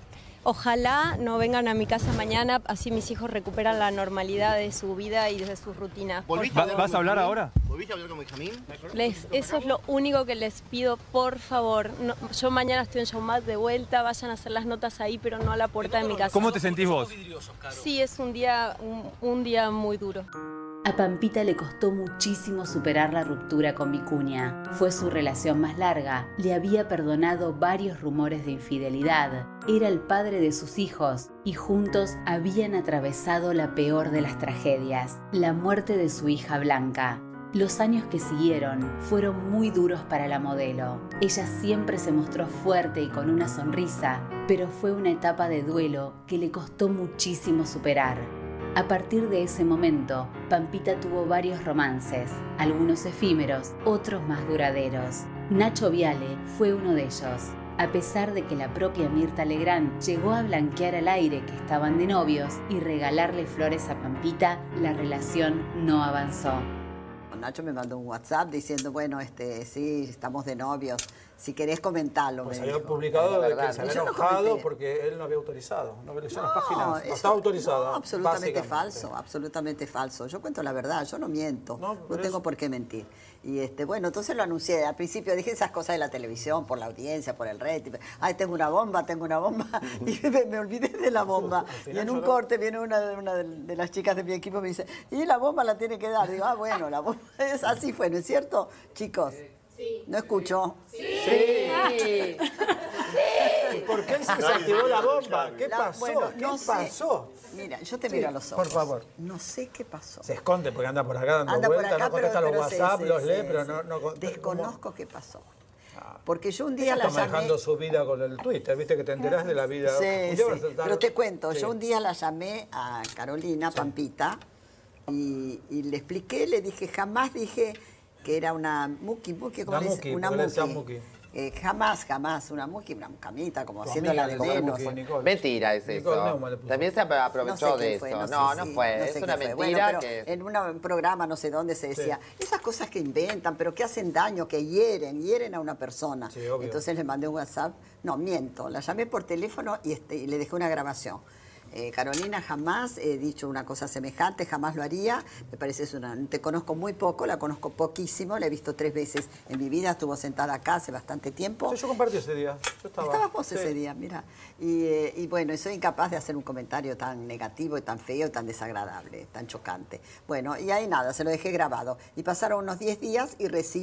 ojalá no vengan a mi casa mañana, así mis hijos recuperan la normalidad de su vida y de sus rutinas. por
¿Volviste
favor.
hablar
¿Vas
con
a hablar
Benjamín?
ahora?
¿Volviste a hablar con Benjamín?
Les- eso es lo único que les pido, por favor. No- yo mañana estoy en Showmat de vuelta, vayan a hacer las notas ahí, pero no a la puerta de mi casa.
¿Cómo te sentís vos?
Sí, es un día, un, un día muy duro.
A Pampita le costó muchísimo superar la ruptura con Vicuña. Fue su relación más larga. Le había perdonado varios rumores de infidelidad. Era el padre de sus hijos y juntos habían atravesado la peor de las tragedias, la muerte de su hija Blanca. Los años que siguieron fueron muy duros para la modelo. Ella siempre se mostró fuerte y con una sonrisa, pero fue una etapa de duelo que le costó muchísimo superar. A partir de ese momento, Pampita tuvo varios romances, algunos efímeros, otros más duraderos. Nacho Viale fue uno de ellos. A pesar de que la propia Mirta Legrand llegó a blanquear al aire que estaban de novios y regalarle flores a Pampita, la relación no avanzó.
Nacho me mandó un WhatsApp diciendo, bueno, este, sí, estamos de novios. Si querés comentarlo,
Pues
me
había
dijo.
publicado de que se
Y
había
yo no
enojado
comenté.
porque él no había autorizado. No leyó las
No,
páginas. No
eso-
estaba autorizado.
no, absolutamente
básicamente.
falso, absolutamente falso. Yo cuento la verdad, yo no miento, no,
por
tengo
eso.
por qué mentir. Y este, bueno, entonces lo anuncié. Al principio dije esas cosas de la televisión, por la audiencia, por el rating. Ay, tengo una bomba, tengo una bomba. Y me, me olvidé de la bomba. Y en un corte viene una, de- una de, de las chicas de mi equipo y me dice, y la bomba la tiene que dar. Digo, ah, bueno, la bomba es así fue, ¿no es cierto? Chicos, ¿no escucho?
Sí. ¿Y por qué se desactivó la bomba? ¿Qué
La-
pasó?
bueno,
¿Qué
no sé.
pasó?
Mira, yo te
Sí,
miro a los ojos.
por favor.
No sé qué pasó.
Se esconde porque anda por acá dando
Anda por
vueltas,
acá,
no contesta
pero-
los
pero sí,
WhatsApp,
sí,
los
sí,
lee,
sí.
pero no... no con-
Desconozco qué pasó. Porque yo un día
Ella
la
está
llamé...
manejando su vida con el Twitter, viste que te enterás de la vida.
Sí,
Un
sí.
día vas a estar-
Pero te cuento,
Sí.
yo un día la llamé a Carolina, Pampita, y, y le expliqué, le dije, jamás dije que era una muki, muki, ¿cómo
Una
le dice?
muki,
Una
porque le decían
muki.
muki.
Eh, jamás, jamás, una muki, una camita, como
Tu
haciendo
amiga
la de
le decía
menos.
muki, Nicole.
Mentira es
Nicole
eso.
Neumann le puso.
También se aprovechó
No sé
de
quién
eso.
fue,
no,
sé
no,
si-
fue.
no
es
sé
una
quién fue.
mentira
Bueno, pero
que...
en un programa, no sé dónde, se decía, esas cosas que inventan, pero que hacen daño, que hieren, hieren a una persona.
Sí, obvio.
Entonces le mandé un WhatsApp, no, miento, la llamé por teléfono y, este, y le dejé una grabación. Eh, Carolina, jamás he dicho una cosa semejante, jamás lo haría. Me parece es una... Te conozco muy poco, la conozco poquísimo, la he visto tres veces en mi vida, estuvo sentada acá hace bastante tiempo.
Sí, yo compartí ese día. Yo estaba.
Estabas vos
Sí.
ese día, mira. Y, eh, y bueno, soy incapaz de hacer un comentario tan negativo y tan feo y tan desagradable, tan chocante. Bueno, y ahí nada, se lo dejé grabado. Y pasaron unos diez días y recibo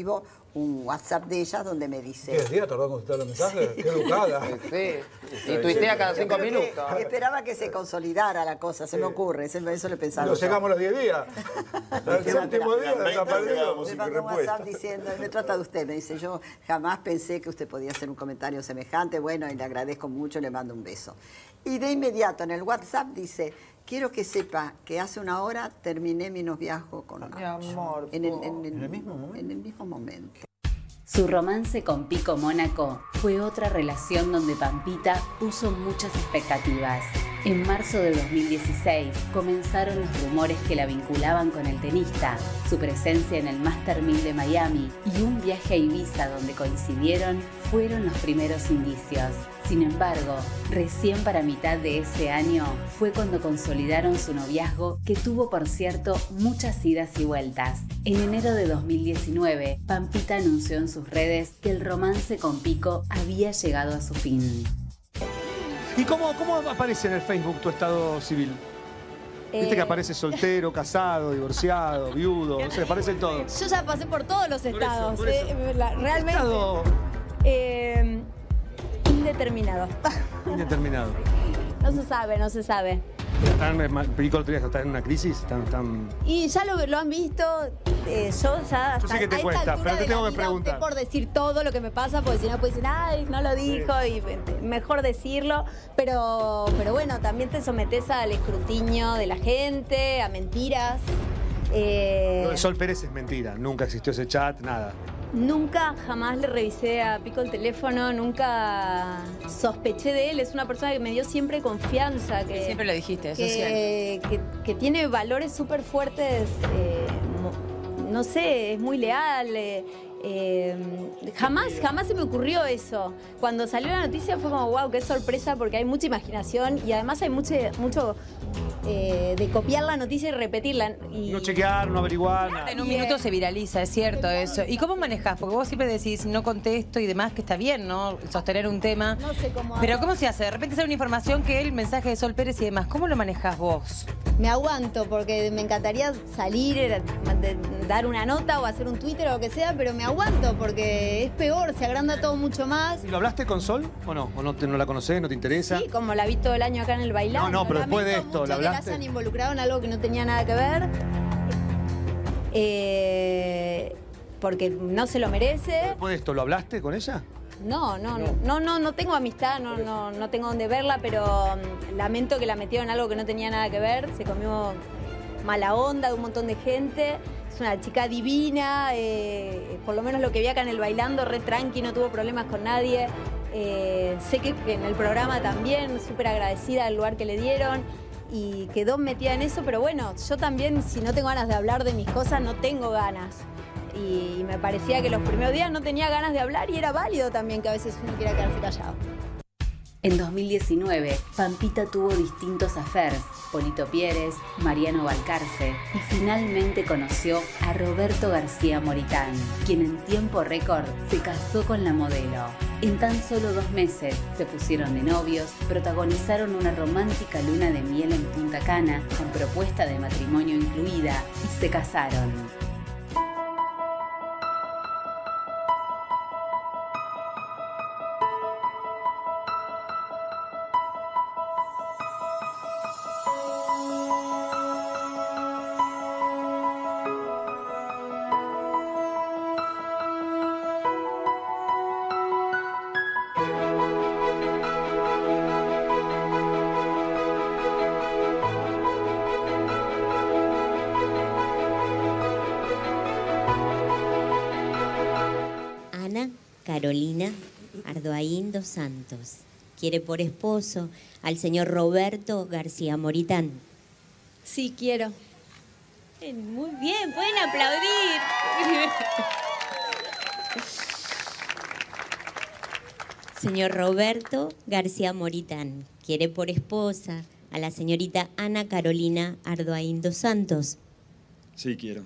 un WhatsApp de ella donde me dice...
¿Qué día tardó en contestar los mensajes? ¡Qué educada!
Sí. Y tuitea cada cinco minutos.
Que esperaba que se consolidara la cosa, se me ocurre, eso le pensaba.
Nos llegamos a los diez días. El séptimo día desapareció.
Me mandó un WhatsApp diciendo, me trata de usted, me dice, yo jamás pensé que usted podía hacer un comentario semejante, bueno, y le agradezco mucho, le mando un beso. Y de inmediato en el WhatsApp dice, quiero que sepa que hace una hora terminé mi noviazgo con Nacho.
Mi amor.
En el, en, el, ¿En el mismo momento? En el mismo momento.
Su romance con Pico Mónaco fue otra relación donde Pampita puso muchas expectativas. En marzo de dos mil dieciséis comenzaron los rumores que la vinculaban con el tenista, su presencia en el Master mil de Miami y un viaje a Ibiza donde coincidieron fueron los primeros indicios. Sin embargo, recién para mitad de ese año fue cuando consolidaron su noviazgo, que tuvo, por cierto, muchas idas y vueltas. En enero de dos mil diecinueve, Pampita anunció en sus redes que el romance con Pico había llegado a su fin.
¿Y cómo, cómo aparece en el Facebook tu estado civil? Viste
Eh.
que aparece soltero, casado, divorciado, viudo, no sé, aparece en todo.
Yo ya pasé por todos los estados.
por eso.
eh, la- realmente.
Estado
Eh, indeterminado.
indeterminado.
No se sabe, no se sabe.
¿Están, Pico, el otro día están en una crisis? ¿Están, están...
Y ya lo, lo han visto, eh, yo ya
Yo sé
hasta
que te
a esta
cuesta,
altura
pero te
de
tengo
la
que
vida opté
preguntar.
por decir todo lo que me pasa, porque si no puedes decir, ay, no lo dijo, y eh, mejor decirlo. Pero, pero bueno, también te sometes al escrutinio de la gente, a mentiras. Eh,
Lo de Sol Pérez es mentira, nunca existió ese chat, nada.
Nunca jamás le revisé a Pico el teléfono, nunca sospeché de él. Es una persona que me dio siempre confianza. Que,
Siempre lo dijiste, eso
que,
es
que, que tiene valores súper fuertes. eh, mo- no sé, es muy leal. eh, eh, jamás, jamás se me ocurrió eso. Cuando salió la noticia fue como, wow, qué sorpresa, porque hay mucha imaginación y además hay mucho, mucho eh, de copiar la noticia y repetirla. Y,
No chequear, no averiguar, nada.
En un minuto se viraliza, es cierto eso. ¿Y cómo manejás? Porque vos siempre decís, no contesto y demás, que está bien, ¿no? Sostener un tema.
No sé cómo
Pero
hago.
¿cómo se hace? De repente sale una información que el mensaje de Sol Pérez y demás. ¿Cómo lo manejás vos?
Me aguanto porque me encantaría salir, era- de- dar una nota o hacer un Twitter o lo que sea, pero me aguanto porque es peor, se agranda todo mucho más.
¿Y lo hablaste con Sol o no? ¿O no, te- no la conocés, no te interesa?
Sí, como la vi todo el año acá en el bailando.
No, no, pero después de
Lamento
esto,
mucho
¿la
que la
hablaste?
hayan involucrado en algo que no tenía nada que ver. Eh, porque no se lo merece.
¿Después de esto lo hablaste con ella?
No, no, no, no, no, no tengo amistad, no, no, no tengo dónde verla, pero mm, lamento que la metieron en algo que no tenía nada que ver. Se comió mala onda de un montón de gente. Es una chica divina, eh, por lo menos lo que vi acá en el bailando, re tranqui, no tuvo problemas con nadie. Eh, sé que en el programa también, súper agradecida del lugar que le dieron y quedó metida en eso, pero bueno, yo también, si no tengo ganas de hablar de mis cosas, no tengo ganas. Y me parecía que los primeros días no tenía ganas de hablar y era válido también que a veces uno quiera quedarse callado.
En dos mil diecinueve, Pampita tuvo distintos affairs, Polito Pieres, Mariano Balcarce, y finalmente conoció a Roberto García Moritán, quien en tiempo récord se casó con la modelo. En tan solo dos meses se pusieron de novios, protagonizaron una romántica luna de miel en Punta Cana, con propuesta de matrimonio incluida, y se casaron.
Ana Carolina Ardoaín dos Santos quiere por esposo al señor Roberto García Moritán.
Sí, quiero.
Muy bien, pueden aplaudir. Señor Roberto García Moritán quiere por esposa a la señorita Ana Carolina Ardoaín dos Santos.
Sí, quiero.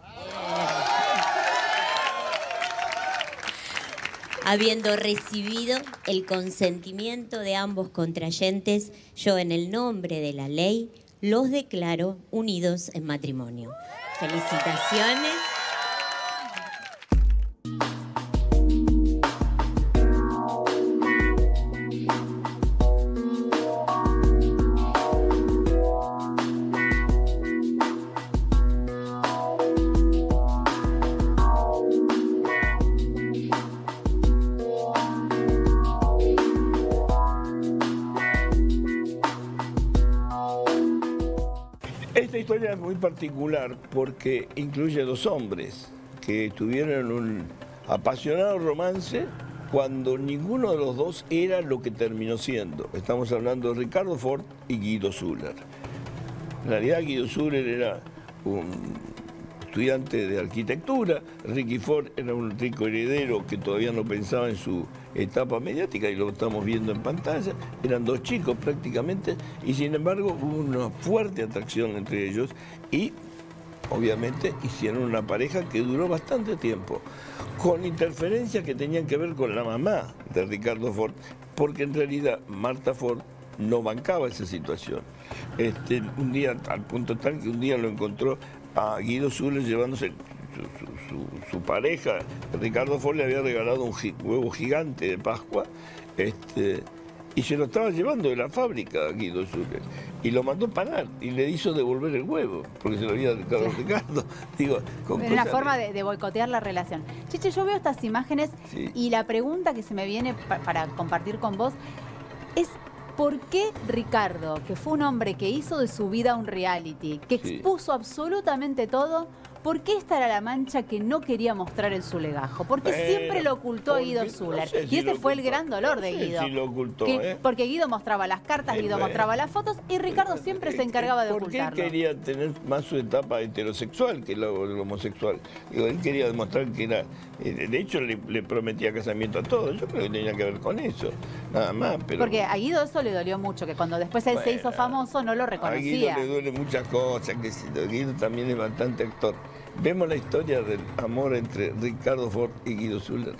Habiendo recibido el consentimiento de ambos contrayentes, yo en el nombre de la ley los declaro unidos en matrimonio. Felicitaciones.
historia muy particular porque incluye dos hombres que tuvieron un apasionado romance cuando ninguno de los dos era lo que terminó siendo. Estamos hablando de Ricardo Ford y Guido Zuller. En realidad Guido Zuller era un estudiante de arquitectura, Ricky Ford era un rico heredero que todavía no pensaba en su etapa mediática y lo estamos viendo en pantalla. Eran dos chicos prácticamente y sin embargo hubo una fuerte atracción entre ellos y obviamente hicieron una pareja que duró bastante tiempo, con interferencias que tenían que ver con la mamá de Ricardo Ford, porque en realidad Marta Ford no bancaba esa situación. Este, un día, al punto tal que un día lo encontró a Guido Zuller llevándose su, su, su, su pareja. Ricardo Ford le había regalado un gi, huevo gigante de Pascua, este, y se lo estaba llevando de la fábrica a Guido Zuller. Y lo mandó parar y le hizo devolver el huevo, porque se lo había dado sí. Ricardo. Digo, con
es una forma de, de boicotear la relación. Chiche, yo veo estas imágenes sí. y la pregunta que se me viene pa para compartir con vos es: ¿por qué Ricardo, que fue un hombre que hizo de su vida un reality, que sí. expuso absolutamente todo, por qué esta era la mancha que no quería mostrar en su legajo? Porque Pero, siempre lo ocultó Guido Zuller. No sé si y ese fue el gran dolor de Guido.
No sé si lo ocultó,
que,
¿eh?
Porque Guido mostraba las cartas, Guido
bueno.
mostraba las fotos y Ricardo siempre se encargaba de ocultarlo.
Porque él quería tener más su etapa heterosexual que lo, lo homosexual. Digo, él quería demostrar que era... De hecho, le, le prometía casamiento a todos. Yo creo que tenía que ver con eso. Nada más. Pero...
Porque a Guido eso le dolió mucho, que cuando después él bueno, se hizo famoso no lo reconocía.
A Guido le duele muchas cosas. Que Guido también es bastante actor. Vemos la historia del amor entre Ricardo Ford y Guido Zuller.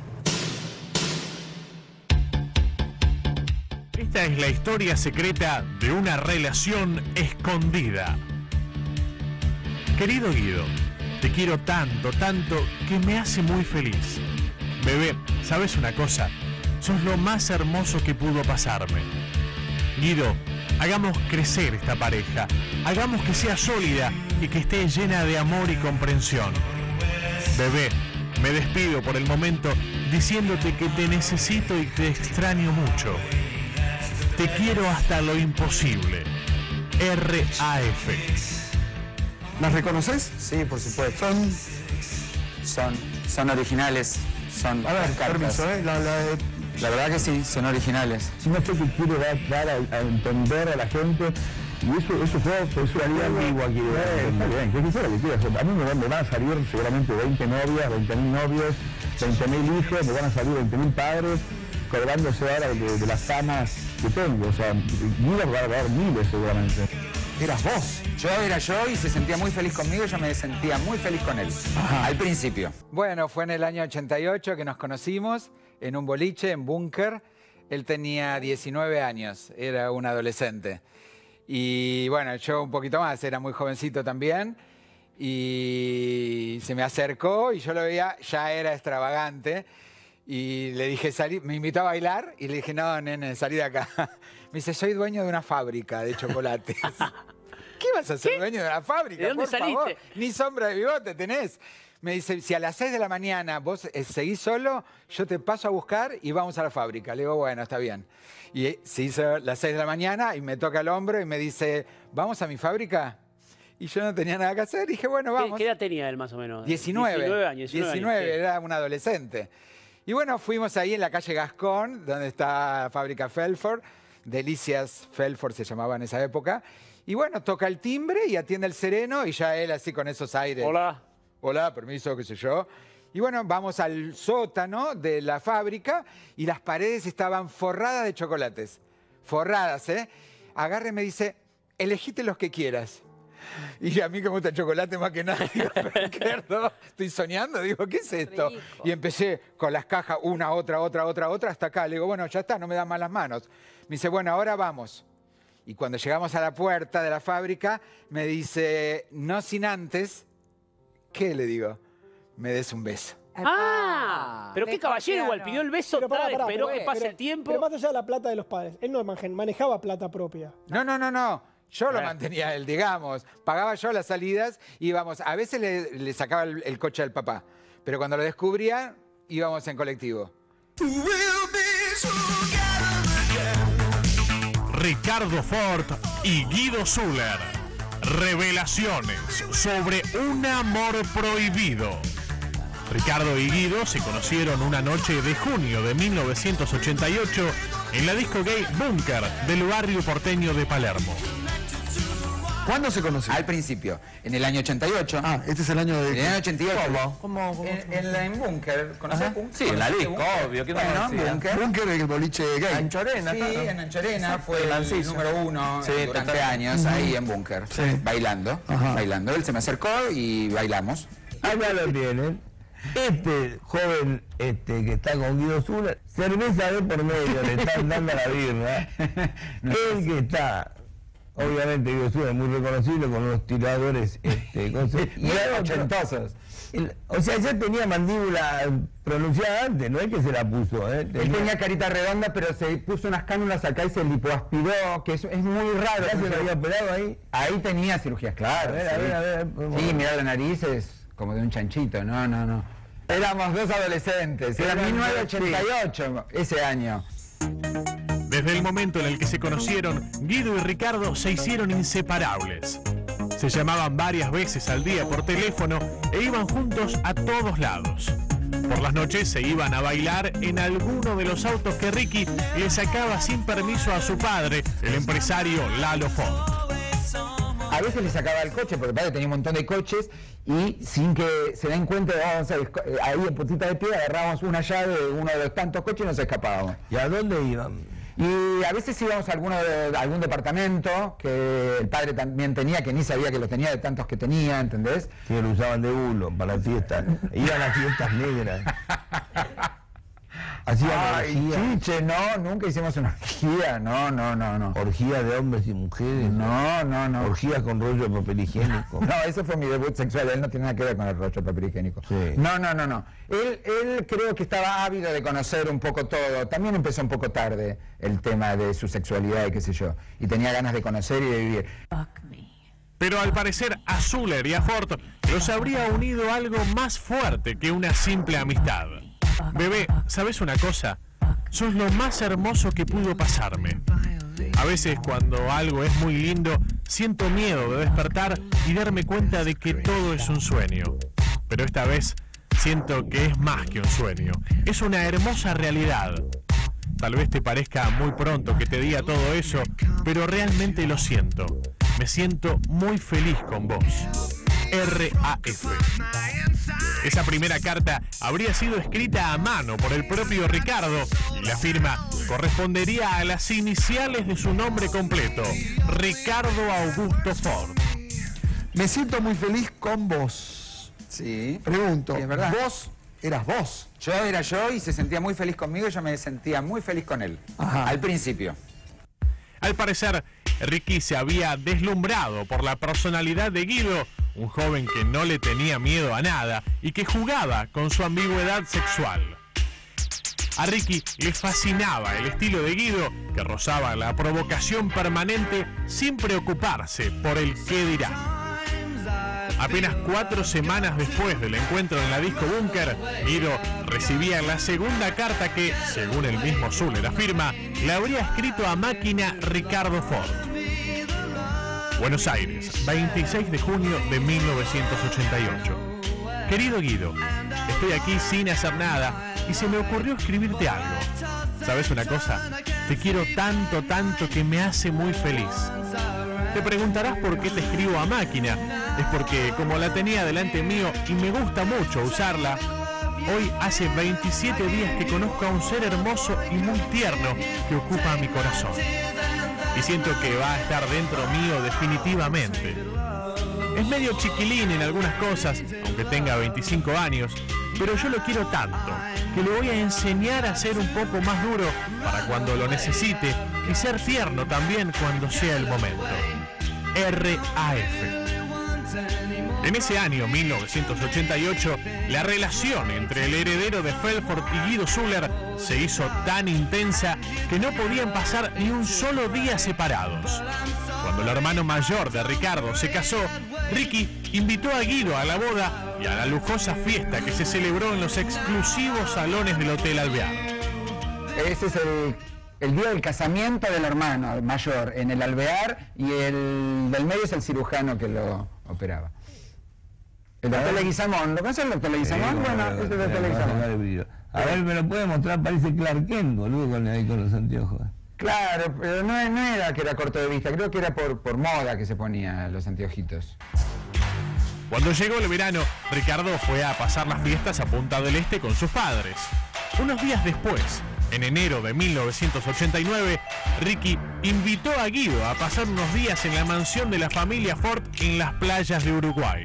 Esta es la historia secreta de una relación escondida. Querido Guido, te quiero tanto, tanto, que me hace muy feliz. Bebé, ¿sabes una cosa? Sos lo más hermoso que pudo pasarme. Guido, hagamos crecer esta pareja, hagamos que sea sólida y que esté llena de amor y comprensión. Bebé, me despido por el momento diciéndote que te necesito y te extraño mucho. Te quiero hasta lo imposible. R A F.
¿Las reconoces?
Sí, por supuesto. Son, son, son originales. Son
a ver, permiso, ¿eh? La, la,
la verdad que sí, son originales.
Si no sé qué quiere dar, dar a, a entender a la gente, y eso, eso fue personalidad ambigua aquí. Está bien, que quisiera que quiera. A mí me van, me van a salir seguramente veinte novias, veinte mil novios, veinte mil hijos, me van a salir veinte mil padres, colgándose ahora de, de las famas que tengo. O sea, miles va a haber miles seguramente.
Eras vos. Yo era yo y se sentía muy feliz conmigo, yo me sentía muy feliz con él. Ajá. Al principio.
Bueno, fue en el año ochenta y ocho que nos conocimos, en un boliche, en Búnker. Él tenía diecinueve años, era un adolescente. Y bueno, yo un poquito más, era muy jovencito también. Y se me acercó y yo lo veía, ya era extravagante. Y le dije, salí, me invitó a bailar y le dije, no, nene, salí de acá. Me dice, soy dueño de una fábrica de chocolates. ¿Qué vas a ser ¿Qué? dueño de una fábrica?
¿De dónde
por
saliste?
Favor? Ni sombra de bigote tenés. Me dice, si a las seis de la mañana vos eh, seguís solo, yo te paso a buscar y vamos a la fábrica. Le digo, bueno, está bien. Y eh, se hizo las seis de la mañana y me toca el hombro y me dice, ¿vamos a mi fábrica? Y yo no tenía nada que hacer. Y dije, bueno, vamos.
¿Qué, qué edad tenía él más o menos?
diecinueve.
diecinueve años. diecinueve,
diecinueve
años, sí.
Era un adolescente. Y bueno, fuimos ahí en la calle Gascón, donde está la fábrica Felford. Delicias Felford se llamaba en esa época. Y bueno, toca el timbre y atiende el sereno y ya él así con esos aires.
Hola.
Hola, permiso, qué sé yo. Y bueno, vamos al sótano de la fábrica y las paredes estaban forradas de chocolates. Forradas, ¿eh? Agarra y me dice, elegite los que quieras. Y a mí que me gusta el chocolate más que nada, digo, Ricardo, estoy soñando, digo, ¿qué es esto? Rico. Y empecé con las cajas, una, otra, otra, otra, otra, hasta acá. Le digo, bueno, ya está, no me dan más las manos. Me dice, bueno, ahora vamos. Y cuando llegamos a la puerta de la fábrica, me dice, no sin antes, ¿qué le digo? Me des un beso.
¡Ah! Pero qué caballero igual, pidió el beso,
pero pará, pará,
esperó
pero,
que pase
pero,
el tiempo.
Pero más allá de la plata de los padres, él no manejaba plata propia.
No, no, no, no. Yo lo mantenía él, digamos. Pagaba yo las salidas, íbamos. A veces le, le sacaba el, el coche al papá. Pero cuando lo descubría, íbamos en colectivo.
Ricardo Ford y Guido Zuller. Revelaciones sobre un amor prohibido. Ricardo y Guido se conocieron una noche de junio de mil novecientos ochenta y ocho en la disco gay Bunker del barrio porteño de Palermo.
¿Cuándo se conoció? Al principio, en el año ochenta y ocho.
Ah, este es el año de...
En el año ochenta y ocho.
¿Cómo?
¿Cómo, cómo? En, en, la, en Bunker. ¿Conocés Bunker?
Sí, en la disco,
obvio. ¿Qué bueno, Bunker.
Bunker es el boliche gay.
Anchorena. Sí, claro. En Anchorena
Sí,
fue el, el número uno sí, durante total. años, uh -huh. ahí en Bunker. Sí. Bailando, Ajá. bailando. Él se me acercó y bailamos.
Acá lo tienen. Este joven este, que está con Guido Zuller, cerveza de por medio, le están dando la birra. No, el que está... Obviamente Guido Zuller es muy reconocible con unos tiradores este, con y eran ochentosos. El, o sea, ya tenía mandíbula pronunciada antes, no es que se la puso. ¿eh?
Tenía... Él tenía carita redonda, pero se puso unas cánulas acá y se lipoaspiró, que es, es muy raro.
¿Ya se lo había operado ahí?
Ahí tenía cirugías, claro.
A ver,
sí.
a ver, a ver.
Sí, mirá la nariz, es como de un chanchito, no, no, no. Éramos dos adolescentes, era mil novecientos ochenta y ocho ese año.
Desde el momento en el que se conocieron, Guido y Ricardo se hicieron inseparables. Se llamaban varias veces al día por teléfono e iban juntos a todos lados. Por las noches se iban a bailar en alguno de los autos que Ricky le sacaba sin permiso a su padre, el empresario Lalo Font.
A veces le sacaba el coche, porque el padre tenía un montón de coches, y sin que se den cuenta, vamos a, ahí en puntita de pie agarrábamos una llave de uno de los tantos coches y nos escapábamos.
¿Y a dónde iban?
Y a veces íbamos a, alguno de, a algún departamento que el padre también tenía, que ni sabía que lo tenía de tantos que tenía, ¿entendés?
Sí, lo usaban de bulo para las fiestas. Iban a fiestas negras. Hacían
Ay, chiche, no, nunca hicimos una orgía, no, no, no, no.
¿Orgías de hombres y mujeres?
No, no, no.
¿Orgías con rollo de papel higiénico?
No, eso fue mi debut sexual, él no tiene nada que ver con el rollo de papel higiénico. Sí. No, no, no, no. Él, él creo que estaba ávido de conocer un poco todo. También empezó un poco tarde el tema de su sexualidad y qué sé yo. Y tenía ganas de conocer y de vivir.
Pero al parecer a Zuller y a Fort los habría unido algo más fuerte que una simple amistad. Bebé, ¿sabes una cosa? Sos lo más hermoso que pudo pasarme. A veces cuando algo es muy lindo, siento miedo de despertar y darme cuenta de que todo es un sueño. Pero esta vez siento que es más que un sueño. Es una hermosa realidad. Tal vez te parezca muy pronto que te diga todo eso, pero realmente lo siento. Me siento muy feliz con vos. R A F. Esa primera carta habría sido escrita a mano por el propio Ricardo y la firma correspondería a las iniciales de su nombre completo, Ricardo Augusto Fort.
Me siento muy feliz con vos.
Sí.
Pregunto,
es verdad.
¿vos eras vos?
Yo era yo y se sentía muy feliz conmigo y yo me sentía muy feliz con él. Ajá. Al principio.
Al parecer, Ricky se había deslumbrado por la personalidad de Guido, un joven que no le tenía miedo a nada y que jugaba con su ambigüedad sexual. A Ricky le fascinaba el estilo de Guido, que rozaba la provocación permanente sin preocuparse por el qué dirán. Apenas cuatro semanas después del encuentro en la disco Bunker, Guido recibía la segunda carta que, según el mismo Zuller afirma, le habría escrito a máquina Ricardo Fort. Buenos Aires, veintiséis de junio de mil novecientos ochenta y ocho. Querido Guido, estoy aquí sin hacer nada y se me ocurrió escribirte algo. ¿Sabes una cosa? Te quiero tanto, tanto que me hace muy feliz. Te preguntarás por qué te escribo a máquina. Es porque como la tenía delante mío y me gusta mucho usarla, hoy hace veintisiete días que conozco a un ser hermoso y muy tierno que ocupa mi corazón. Y siento que va a estar dentro mío definitivamente. Es medio chiquilín en algunas cosas, aunque tenga veinticinco años, pero yo lo quiero tanto, que le voy a enseñar a ser un poco más duro para cuando lo necesite y ser tierno también cuando sea el momento. R A F. En ese año, mil novecientos ochenta y ocho, la relación entre el heredero de Felfort y Guido Zuller se hizo tan intensa que no podían pasar ni un solo día separados. Cuando el hermano mayor de Ricardo se casó, Ricky invitó a Guido a la boda y a la lujosa fiesta que se celebró en los exclusivos salones del Hotel Alvear.
Ese es el, el día del casamiento del hermano mayor en el alvear y el del medio es el cirujano que lo operaba. El doctor Leguizamón, ¿lo conoces el doctor Leguizamón?
Sí,
bueno,
no,
es el
no,
doctor
no,
Leguizamón.
no, no, no, a ver, me lo puede mostrar, parece Clark Kent, boludo, con, ahí con los anteojos.
Claro, pero no, no era que era corto de vista, creo que era por, por moda que se ponía los anteojitos.
Cuando llegó el verano, Ricardo fue a pasar las fiestas a Punta del Este con sus padres. Unos días después, en enero de mil novecientos ochenta y nueve, Ricky invitó a Guido a pasar unos días en la mansión de la familia Ford en las playas de Uruguay.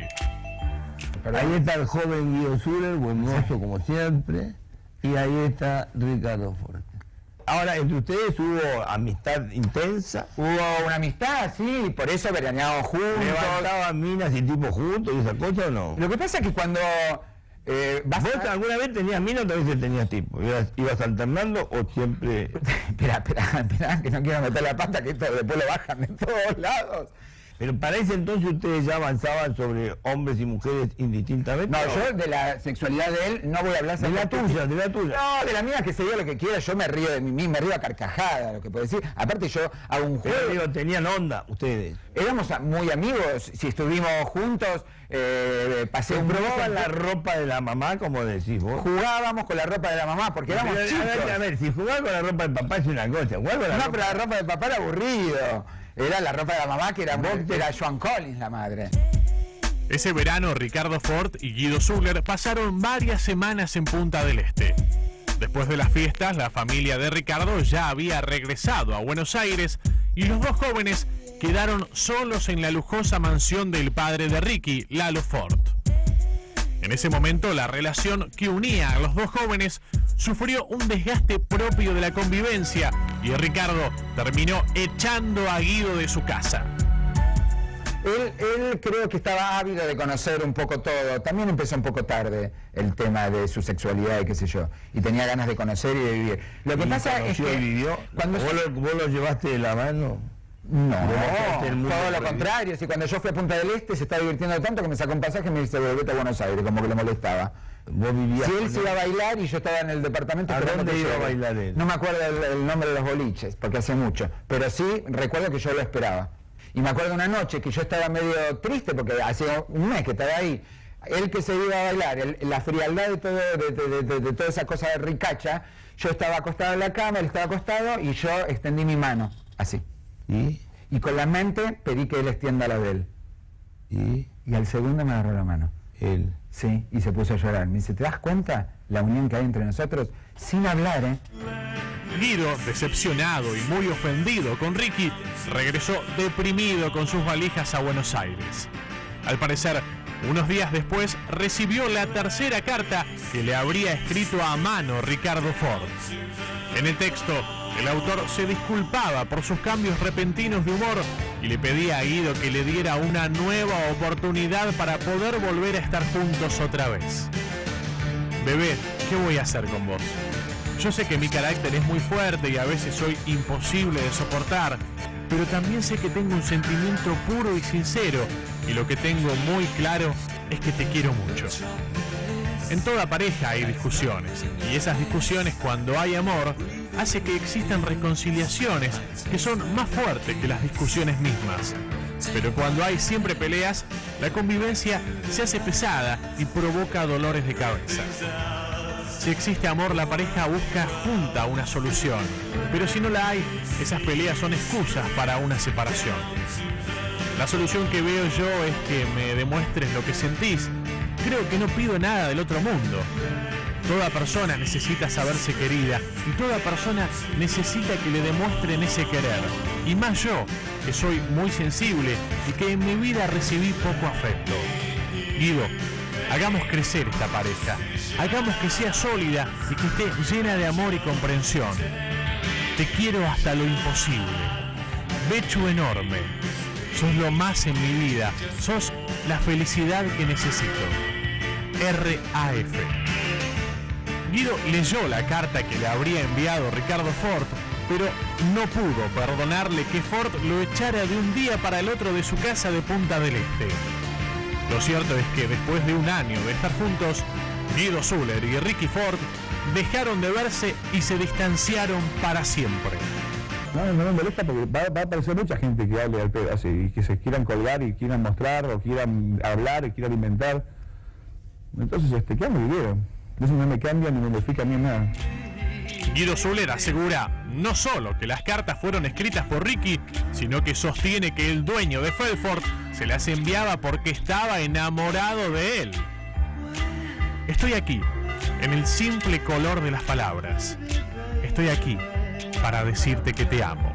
Ahí está el joven Guido Zuller, buen mozo como siempre, y ahí está Ricardo Ford. Ahora, entre ustedes hubo amistad intensa.
Hubo una amistad, sí, por eso veraneábamos juntos.
¿Levantaban minas y tipos juntos y esa cosa o no?
Lo que pasa es que cuando... Eh,
¿Vos a... alguna vez tenías minas o otra vez tenías tipo? ¿Ibas, ibas alternando o siempre...?
espera, espera, espera, que no quiero meter la pata, que esto después lo bajan de todos lados.
Pero para ese entonces ustedes ya avanzaban sobre hombres y mujeres indistintamente.
No, yo de la sexualidad de él no voy a hablar.
De la tuya, de la tuya.
No, de la mía que se diga lo que quiera, yo me río de mí, me río a carcajada, lo que puedo decir. Aparte yo hago un juego.
Pero digo, tenían onda ustedes.
Éramos muy amigos, si estuvimos juntos, eh, pasé un
¿Probaban la ropa de la mamá, como decís vos?
Jugábamos con la ropa de la mamá, porque éramos
pero,
chicos.
A ver, a ver, si jugar con la ropa del papá es una cosa. Jugar con la
no,
ropa...
pero la ropa del papá era aburrido. Era la ropa de la mamá, que era, era Joan Collins, la madre.
Ese verano, Ricardo Ford y Guido Zuller pasaron varias semanas en Punta del Este. Después de las fiestas, la familia de Ricardo ya había regresado a Buenos Aires y los dos jóvenes quedaron solos en la lujosa mansión del padre de Ricky, Lalo Ford. En ese momento, la relación que unía a los dos jóvenes sufrió un desgaste propio de la convivencia y Ricardo terminó echando a Guido de su casa.
Él, él creo que estaba ávido de conocer un poco todo. También empezó un poco tarde el tema de su sexualidad y qué sé yo. Y tenía ganas de conocer y de vivir. Lo que
¿Y
pasa es que...
Y vivió?
Cuando
¿Vos,
se...
lo, ¿Vos lo llevaste de la mano?
No, todo lo contrario. Si cuando yo fui a Punta del Este se estaba divirtiendo tanto que me sacó un pasaje y me dice, volvete a Buenos Aires, como que le molestaba.
¿Vos vivías?
Si él se iba a bailar y yo estaba en el departamento...
¿A dónde iba a bailar él?
No me acuerdo el, el nombre de los boliches, porque hace mucho. Pero sí, recuerdo que yo lo esperaba. Y me acuerdo una noche que yo estaba medio triste, porque hacía un mes que estaba ahí. Él que se iba a bailar, el, la frialdad de, todo, de, de, de, de toda esa cosa de ricacha, yo estaba acostado en la cama, él estaba acostado y yo extendí mi mano, así.
¿Y?
Y con la mente pedí que él extienda la de él.
¿Y?
Y al segundo me agarró la mano.
Él.
Sí, y se puso a llorar. Me dice, ¿te das cuenta la unión que hay entre nosotros? Sin hablar, ¿eh?
Guido, decepcionado y muy ofendido con Ricky, regresó deprimido con sus valijas a Buenos Aires. Al parecer, unos días después recibió la tercera carta que le habría escrito a mano Ricardo Ford. En el texto, el autor se disculpaba por sus cambios repentinos de humor y le pedía a Guido que le diera una nueva oportunidad para poder volver a estar juntos otra vez. Bebé, ¿qué voy a hacer con vos? Yo sé que mi carácter es muy fuerte y a veces soy imposible de soportar, pero también sé que tengo un sentimiento puro y sincero y lo que tengo muy claro es que te quiero mucho. En toda pareja hay discusiones y esas discusiones, cuando hay amor, hace que existan reconciliaciones que son más fuertes que las discusiones mismas. Pero cuando hay siempre peleas, la convivencia se hace pesada y provoca dolores de cabeza. Si existe amor, la pareja busca junta una solución, pero si no la hay, esas peleas son excusas para una separación. La solución que veo yo es que me demuestres lo que sentís. Creo que no pido nada del otro mundo. Toda persona necesita saberse querida y toda persona necesita que le demuestren ese querer. Y más yo, que soy muy sensible y que en mi vida recibí poco afecto. Guido, hagamos crecer esta pareja. Hagamos que sea sólida y que esté llena de amor y comprensión. Te quiero hasta lo imposible. Bechu enorme. Sos lo más en mi vida. Sos la felicidad que necesito. R A F. Guido leyó la carta que le habría enviado Ricardo Ford, pero no pudo perdonarle que Ford lo echara de un día para el otro de su casa de Punta del Este. Lo cierto es que después de un año de estar juntos, Guido Zuller y Ricky Ford dejaron de verse y se distanciaron para siempre.
No, no me molesta porque va, va a aparecer mucha gente que hable al pedo así, y que se quieran colgar y quieran mostrar, o quieran hablar y quieran inventar. Entonces, este, ¿qué hago? Video. Eso no me cambia ni me modifica ni nada.
Guido Zuller asegura no solo que las cartas fueron escritas por Ricky, sino que sostiene que el dueño de Felford se las enviaba porque estaba enamorado de él. Estoy aquí, en el simple color de las palabras. Estoy aquí para decirte que te amo.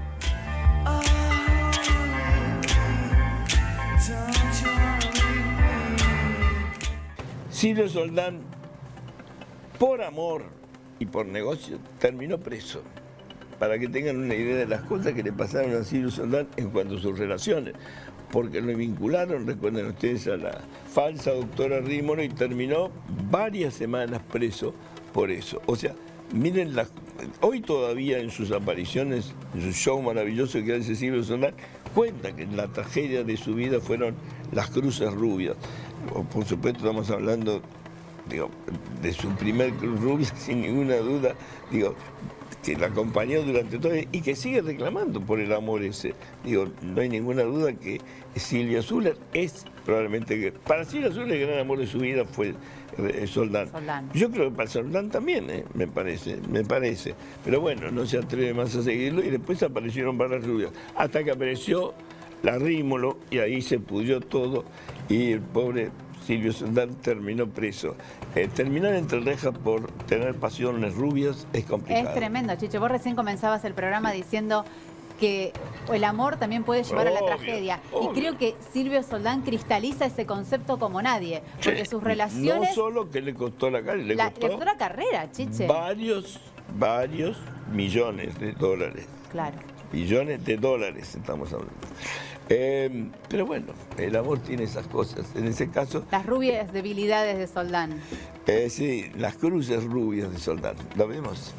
Silvio Soldán, por amor y por negocio, terminó preso. Para que tengan una idea de las cosas que le pasaron a Silvio Soldán en cuanto a sus relaciones. Porque lo vincularon, recuerden ustedes, a la falsa doctora Rímolo y terminó varias semanas preso por eso. O sea, miren, la, hoy todavía en sus apariciones, en su show maravilloso que hace Silvio Soldán, cuenta que la tragedia de su vida fueron las cruces rubias. Por supuesto estamos hablando, digo, de su primer cruz rubia, sin ninguna duda, digo, que la acompañó durante todo y que sigue reclamando por el amor ese. Digo, no hay ninguna duda que Silvia Zuller es probablemente, que para Silvia Zuller el gran amor de su vida fue eh, Soldán. Soldán. Yo creo que para Soldán también, eh, me parece, me parece. Pero bueno, no se atreve más a seguirlo y después aparecieron varias rubias. Hasta que apareció la Rímolo y ahí se pudrió todo y el pobre Silvio Soldán terminó preso. Eh, terminar entre rejas por tener pasiones rubias es complicado.
Es tremendo, Chicho. Vos recién comenzabas el programa diciendo que el amor también puede llevar obvio, a la tragedia. Obvio. Y creo que Silvio Soldán cristaliza ese concepto como nadie. Porque sí, sus relaciones...
No solo que le costó la carrera, le,
la,
costó
le costó la carrera, Chiche.
Varios, varios millones de dólares.
Claro.
Millones de dólares estamos hablando. Eh, pero bueno, el amor tiene esas cosas. En ese caso...
Las rubias debilidades de Soldán.
Eh, sí, las cruces rubias de Soldán. ¿Lo vemos?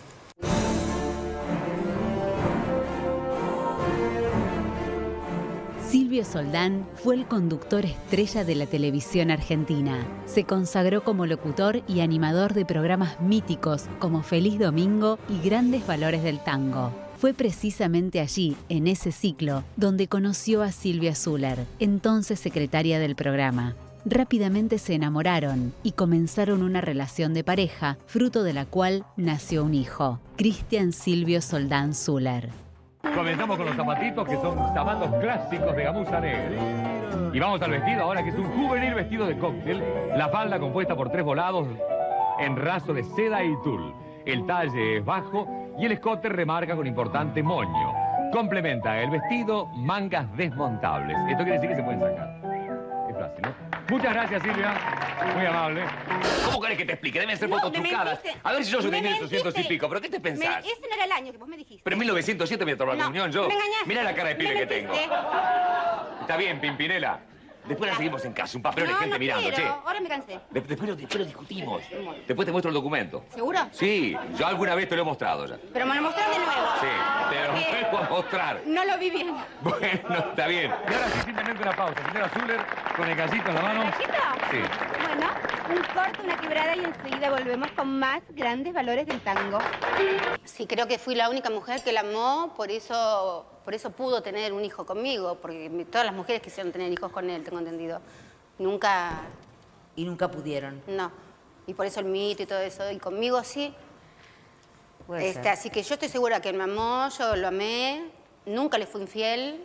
Silvio Soldán fue el conductor estrella de la televisión argentina. Se consagró como locutor y animador de programas míticos como Feliz Domingo y Grandes Valores del Tango. Fue precisamente allí, en ese ciclo, donde conoció a Silvia Zuller, entonces secretaria del programa. Rápidamente se enamoraron y comenzaron una relación de pareja, fruto de la cual nació un hijo, Cristian Silvio Soldán Zuller.
Comenzamos con los zapatitos, que son zapatos clásicos de gamuza negra. Y vamos al vestido ahora, que es un juvenil vestido de cóctel. La falda compuesta por tres volados en raso de seda y tul. El talle es bajo y el escote remarca con importante moño. Complementa el vestido mangas desmontables. Esto quiere decir que se pueden sacar. Es fácil, ¿no? Muchas gracias, Silvia. Muy amable.
¿Cómo querés que te explique? Deben ser
No,
fotos
me
trucadas.
mentiste.
A ver si yo soy de
Me
mil ochocientos y
mentiste.
pico. ¿Pero qué te pensás?
Me- ese no era el año que vos me dijiste.
Pero en mil novecientos siete me tomé la
No,
reunión yo.
me engañaste.
Mirá la cara de pibe
Me
que tengo.
mentiste.
Está bien, Pimpinela. Después la seguimos en casa, un papelón de
No,
gente
no
mirando,
quiero.
che.
Ahora me cansé.
De- después, lo, después lo discutimos. Después te muestro el documento.
¿Seguro?
Sí, yo alguna vez te lo he mostrado ya.
Pero me lo mostraron de nuevo.
Sí, te lo
Bien.
vuelvo a mostrar.
No lo vi bien.
Bueno, está bien.
Y ahora sí, simplemente una pausa. Señora Zuller, con el gallito en la mano.
¿Gallito?
Sí.
Bueno, un corte, una quebrada y enseguida volvemos con más grandes valores del tango. Sí, creo que fui la única mujer que la amó, por eso, por eso pudo tener un hijo conmigo, porque mi- todas las mujeres quisieron tener hijos con él, tengo entendido. Nunca...
Y nunca pudieron.
No. Y por eso el mito y todo eso. Y conmigo sí.
Puede
Este,
ser.
así que yo estoy segura que él me amó, yo lo amé, nunca le fui infiel.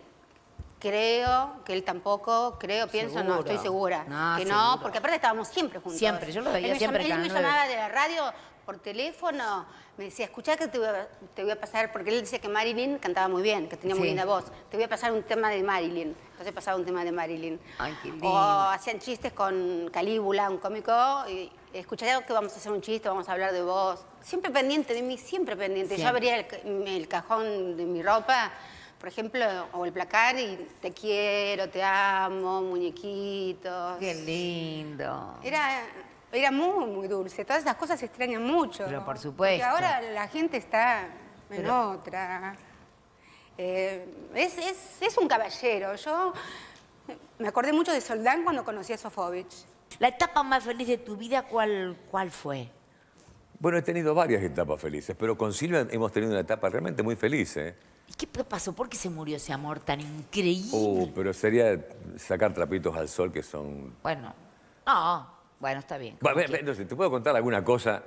Creo que él tampoco, creo, pienso, no,
Seguro.
estoy segura.
No,
que no,
seguro.
porque aparte estábamos siempre juntos.
Siempre, yo lo veía
Él me
siempre
llam-
en
Él me
Canal nueve.
llamaba de la radio por teléfono, me decía, escuchá que te voy, a, te voy a pasar, porque él decía que Marilyn cantaba muy bien, que tenía muy
Sí.
linda voz. Te voy a pasar un tema de Marilyn. Entonces pasaba un tema de Marilyn.
Ay, qué lindo.
O hacían chistes con Calígula, un cómico, y escuché que vamos a hacer un chiste, vamos a hablar de vos. Siempre pendiente de mí, siempre pendiente. Yo
Siempre.
abría el, ca- el cajón de mi ropa, por ejemplo, o el placar, y te quiero, te amo, muñequitos.
Qué lindo.
Era, era muy, muy dulce. Todas esas cosas se extrañan mucho.
Pero por supuesto.
Porque ahora la gente está en
Pero-
otra. Eh, es, es, es un caballero. Yo me acordé mucho de Soldán cuando conocí a Sofovich.
La etapa más feliz de tu vida, ¿cuál, cuál fue?
Bueno, he tenido varias etapas felices, pero con Silvia hemos tenido una etapa realmente muy feliz, ¿eh?
¿Y qué pasó? ¿Por qué se murió ese amor tan increíble?
Uh, pero sería sacar trapitos al sol que son...
Bueno, no, bueno, está bien.
Bueno, ve, ve, no sé, ¿te puedo contar alguna cosa?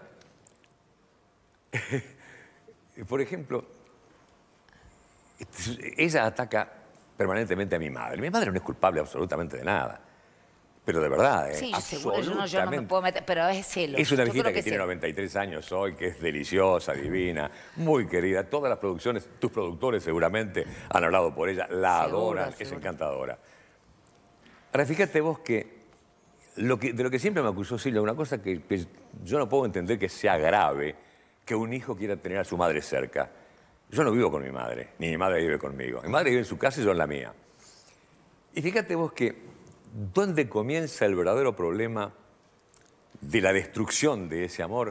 Por ejemplo, ella ataca permanentemente a mi madre. Mi madre no es culpable absolutamente de nada. Pero de verdad, ¿eh?
Sí, seguro, yo no, yo no me puedo meter, pero es celos.
Es una viejita que,
que
tiene noventa y tres años hoy, que es deliciosa, divina, muy querida. Todas las producciones, tus productores seguramente han hablado por ella, la
Seguro,
adoran, es
seguro.
encantadora. Ahora, fíjate vos que, lo que de lo que siempre me acusó Silvia, una cosa que, que yo no puedo entender que sea grave, que un hijo quiera tener a su madre cerca. Yo no vivo con mi madre, ni mi madre vive conmigo. Mi madre vive en su casa y yo en la mía. Y fíjate vos que ¿dónde comienza el verdadero problema de la destrucción de ese amor?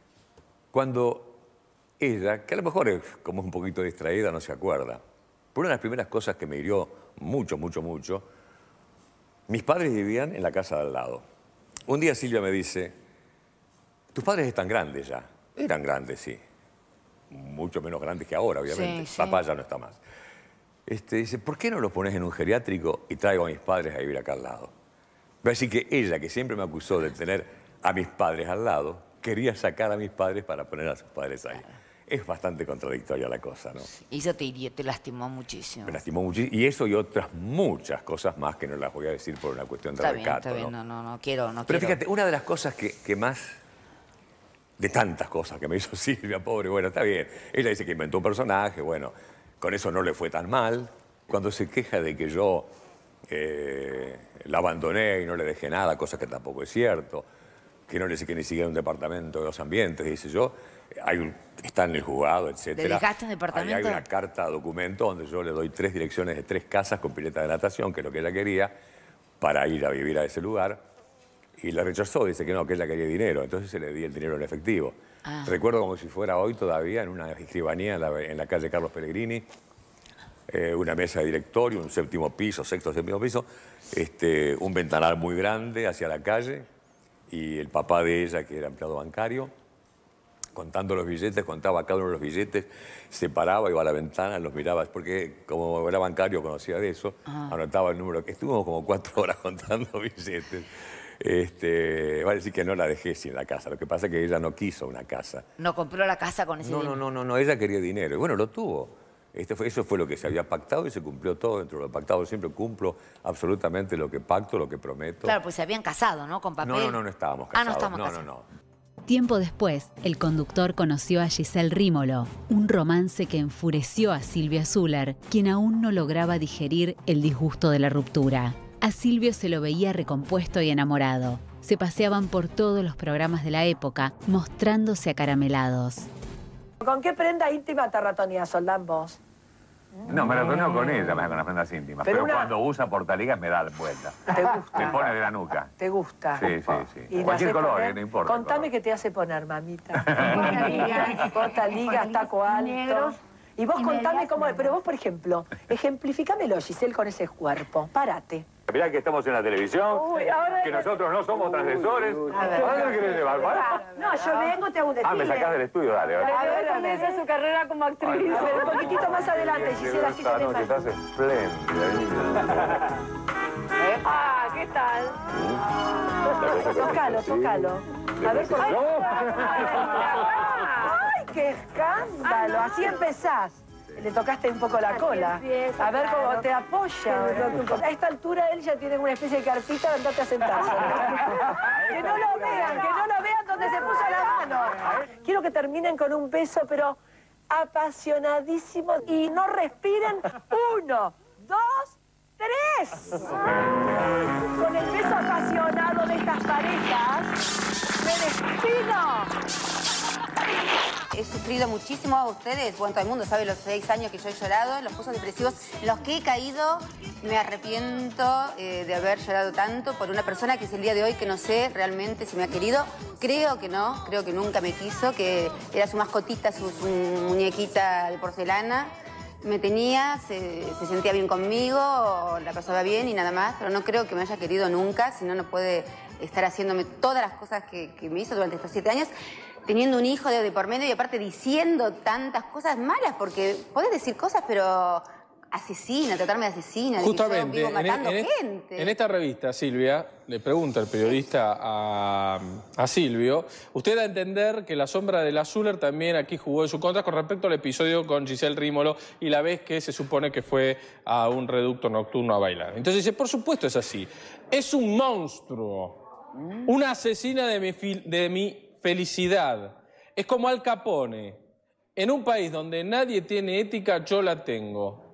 Cuando ella, que a lo mejor es como un poquito distraída, no se acuerda. Por una de las primeras cosas que me hirió mucho, mucho, mucho, mis padres vivían en la casa de al lado. Un día Silvia me dice, tus padres están grandes ya. Eran grandes, sí. Mucho menos grandes que ahora, obviamente.
Sí, sí.
Papá ya no está más. Este, dice, ¿por qué no los pones en un geriátrico y traigo a mis padres a vivir acá al lado? Va a decir que ella, que siempre me acusó de tener a mis padres al lado, quería sacar a mis padres para poner a sus padres ahí. Es bastante contradictoria la cosa, ¿no?
Y eso te hirió, te lastimó muchísimo.
Me lastimó muchísimo. Y eso y otras muchas cosas más que no las voy a decir por una cuestión de
Está bien,
recato,
está bien,
¿no?
no, no, no quiero, no
Pero
quiero.
fíjate, una de las cosas que, que más... De tantas cosas que me hizo Silvia, pobre, bueno, está bien. Ella dice que inventó un personaje, bueno, con eso no le fue tan mal. Cuando se queja de que yo eh, la abandoné y no le dejé nada, cosa que tampoco es cierto, que no le dejé ni siquiera un departamento de dos ambientes, dice yo, hay un, está en el juzgado, etcétera.
¿Le dejaste un departamento?
Ahí hay una carta documento donde yo le doy tres direcciones de tres casas con pileta de natación, que es lo que ella quería, para ir a vivir a ese lugar. Y la rechazó, dice que no, que ella quería dinero. Entonces se le di el dinero en efectivo.
Ah.
Recuerdo como si fuera hoy todavía en una escribanía en la, en la calle Carlos Pellegrini, eh, una mesa de directorio, un séptimo piso, sexto, séptimo piso, este, un ventanal muy grande hacia la calle y el papá de ella, que era empleado bancario, contando los billetes, contaba cada uno de los billetes, se paraba, iba a la ventana, los miraba, porque como era bancario conocía de eso,
Ah.
anotaba el número, que estuvimos como cuatro horas contando billetes. Este, va a decir que no la dejé sin la casa. Lo que pasa es que ella no quiso una casa.
No compró la casa con ese
No, no,
dinero.
no, no, no, ella quería dinero. Y bueno, lo tuvo. Este fue, eso fue lo que se había pactado y se cumplió todo dentro de lo pactado. Siempre cumplo absolutamente lo que pacto, lo que prometo.
Claro, pues se habían casado, ¿no? Con papel.
No, no, no, no estábamos
Ah, no
casados.
estábamos
no,
casados.
no, no.
Tiempo después, el conductor conoció a Giselle Rímolo, un romance que enfureció a Silvia Zuller, quien aún no lograba digerir el disgusto de la ruptura. A Silvio se lo veía recompuesto y enamorado. Se paseaban por todos los programas de la época, mostrándose acaramelados.
¿Con qué prenda íntima te ratoneas, Soldán, vos?
No, me ratoneo con ella, me da con las prendas íntimas.
Pero
Pero,
una-
cuando usa portaligas me da vuelta.
¿Te gusta?
Me pone de la nuca.
¿Te gusta?
Sí, sí, sí.
¿Y la
Cualquier
haces
color,
poner?
eh, no importa. el
Contame qué te hace poner, mamita. Portaligas, portaligas, taco alto. Y vos contame cómo... Pero vos, por ejemplo, ejemplificámelo, Giselle, con ese cuerpo. Párate.
Mirá que estamos en la televisión,
Uy, ahora-
que nosotros no somos transgresores.
A ver.
¿A dónde querés llevar? ¿Para?
No, yo vengo, te hago un
Ah, me
desfile.
sacás del estudio, dale. dale.
A ver, comienza su carrera como actriz. Pero un poquitito más adelante, Giselle, así
Esta
tenés
noche
más.
estás espléndida.
Ah, ¿qué tal? Tócalo, tócalo. A ver, con... ¡Ay, qué escándalo! Así empezás. Le tocaste un poco la cola. A ver cómo te apoya. A esta altura él ya tiene una especie de carpita, andate a sentarse. Que no lo vean, que no lo vean donde se puso la mano. Quiero que terminen con un beso, pero apasionadísimo. Y no respiren. Uno, dos, tres. Con el beso apasionado de estas parejas, me despido.
He sufrido muchísimo a ustedes, bueno, todo el mundo sabe los seis años que yo he llorado, los pozos depresivos en los que he caído. Me arrepiento eh, de haber llorado tanto por una persona que es el día de hoy que no sé realmente si me ha querido. Creo que no, creo que nunca me quiso, que era su mascotita, su, su muñequita de porcelana. Me tenía, se, se sentía bien conmigo, la pasaba bien y nada más, pero no creo que me haya querido nunca, si no, no puede estar haciéndome todas las cosas que, que me hizo durante estos siete años. teniendo un hijo de, de por medio y aparte diciendo tantas cosas malas, porque podés decir cosas, pero asesina, tratarme de asesina,
Justamente,
de que yo vivo matando
en, en,
gente.
En esta revista, Silvia, le pregunta el periodista a, a Silvio, usted da a entender que la sombra de la Zuller también aquí jugó en su contra con respecto al episodio con Giselle Rímolo y la vez que se supone que fue a un reducto nocturno a bailar. Entonces dice, por supuesto es así. Es un monstruo, una asesina de mi, de mi felicidad. Es como Al Capone. En un país donde nadie tiene ética, yo la tengo.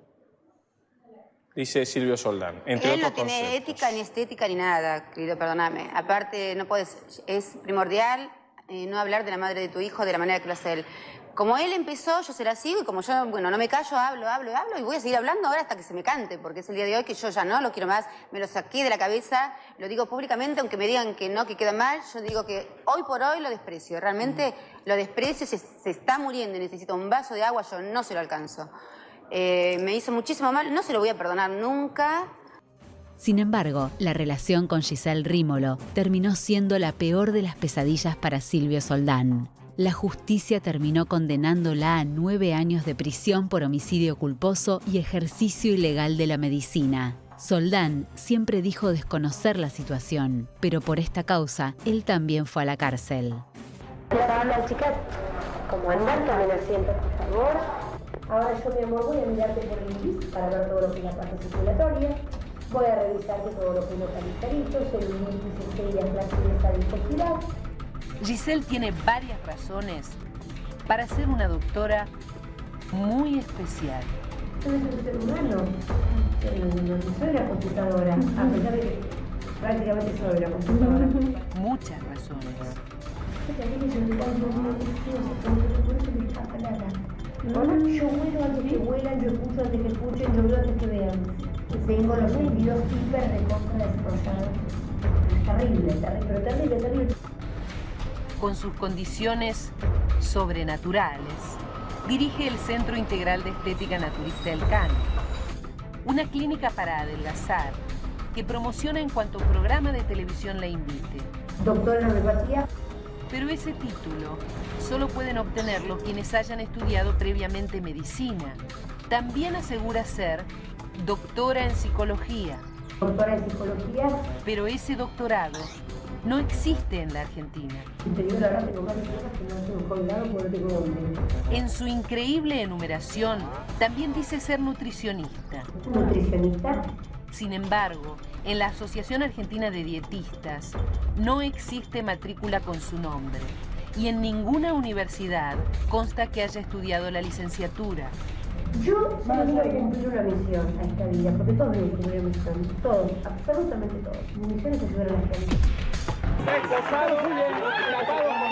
Dice Silvio Soldán, entre
Él no
otros
tiene
conceptos.
ética, ni estética, ni nada, querido, perdóname. Aparte, no puedes, es primordial eh, no hablar de la madre de tu hijo de la manera que lo hace él. Como él empezó, yo se la sigo y como yo, bueno, no me callo, hablo, hablo, hablo y voy a seguir hablando ahora hasta que se me cante, porque es el día de hoy que yo ya no lo quiero más, me lo saqué de la cabeza, lo digo públicamente, aunque me digan que no, que queda mal, yo digo que hoy por hoy lo desprecio, realmente lo desprecio, se, se está muriendo y necesita un vaso de agua, yo no se lo alcanzo. Eh, me hizo muchísimo mal, no se lo voy a perdonar nunca.
Sin embargo, la relación con Giselle Rímolo terminó siendo la peor de las pesadillas para Silvio Soldán. La justicia terminó condenándola a nueve años de prisión por homicidio culposo y ejercicio ilegal de la medicina. Soldán siempre dijo desconocer la situación, pero por esta causa, él también fue a la cárcel.
Hola, chicas. ¿Cómo andan? Tomen asiento, por favor. Ahora yo, mi amor, voy a mirarte por el iris para ver todo lo que es la parte circulatoria. Voy a revisarte todo lo que es los calistaritos, el índice de la flacidez a viscosidad.
Giselle tiene varias razones para ser una doctora muy especial.
Yo no soy un ser humano. No soy la computadora, a pesar de que prácticamente soy la computadora.
Muchas razones.
Fíjate que yo me pongo muy ansiosa, por eso me escapa nada. Ahora yo huelo antes que huelan, yo escucho antes que escuchen, yo veo antes que vean. Tengo los sentidos hiper de contra desarrollados. Es terrible, terrible, pero terrible, terrible.
Con sus condiciones sobrenaturales, dirige el Centro Integral de Estética Naturista El Cano, una clínica para adelgazar que promociona en cuanto programa de televisión la invite.
Doctora en homeopatía.
Pero ese título solo pueden obtenerlo quienes hayan estudiado previamente medicina. También asegura ser doctora en psicología.
Doctora en psicología.
Pero ese doctorado no existe en la Argentina. En su increíble enumeración, también dice ser nutricionista.
¿Nutricionista?
Sin embargo, en la Asociación Argentina de Dietistas no existe matrícula con su nombre y en ninguna universidad consta que haya estudiado la licenciatura.
Yo solo voy a cumplir una misión a esta vida, porque todos deben cumplir una misión, todos, absolutamente todos. Mi misión es ayudar a la gente.
Esposado, tapado con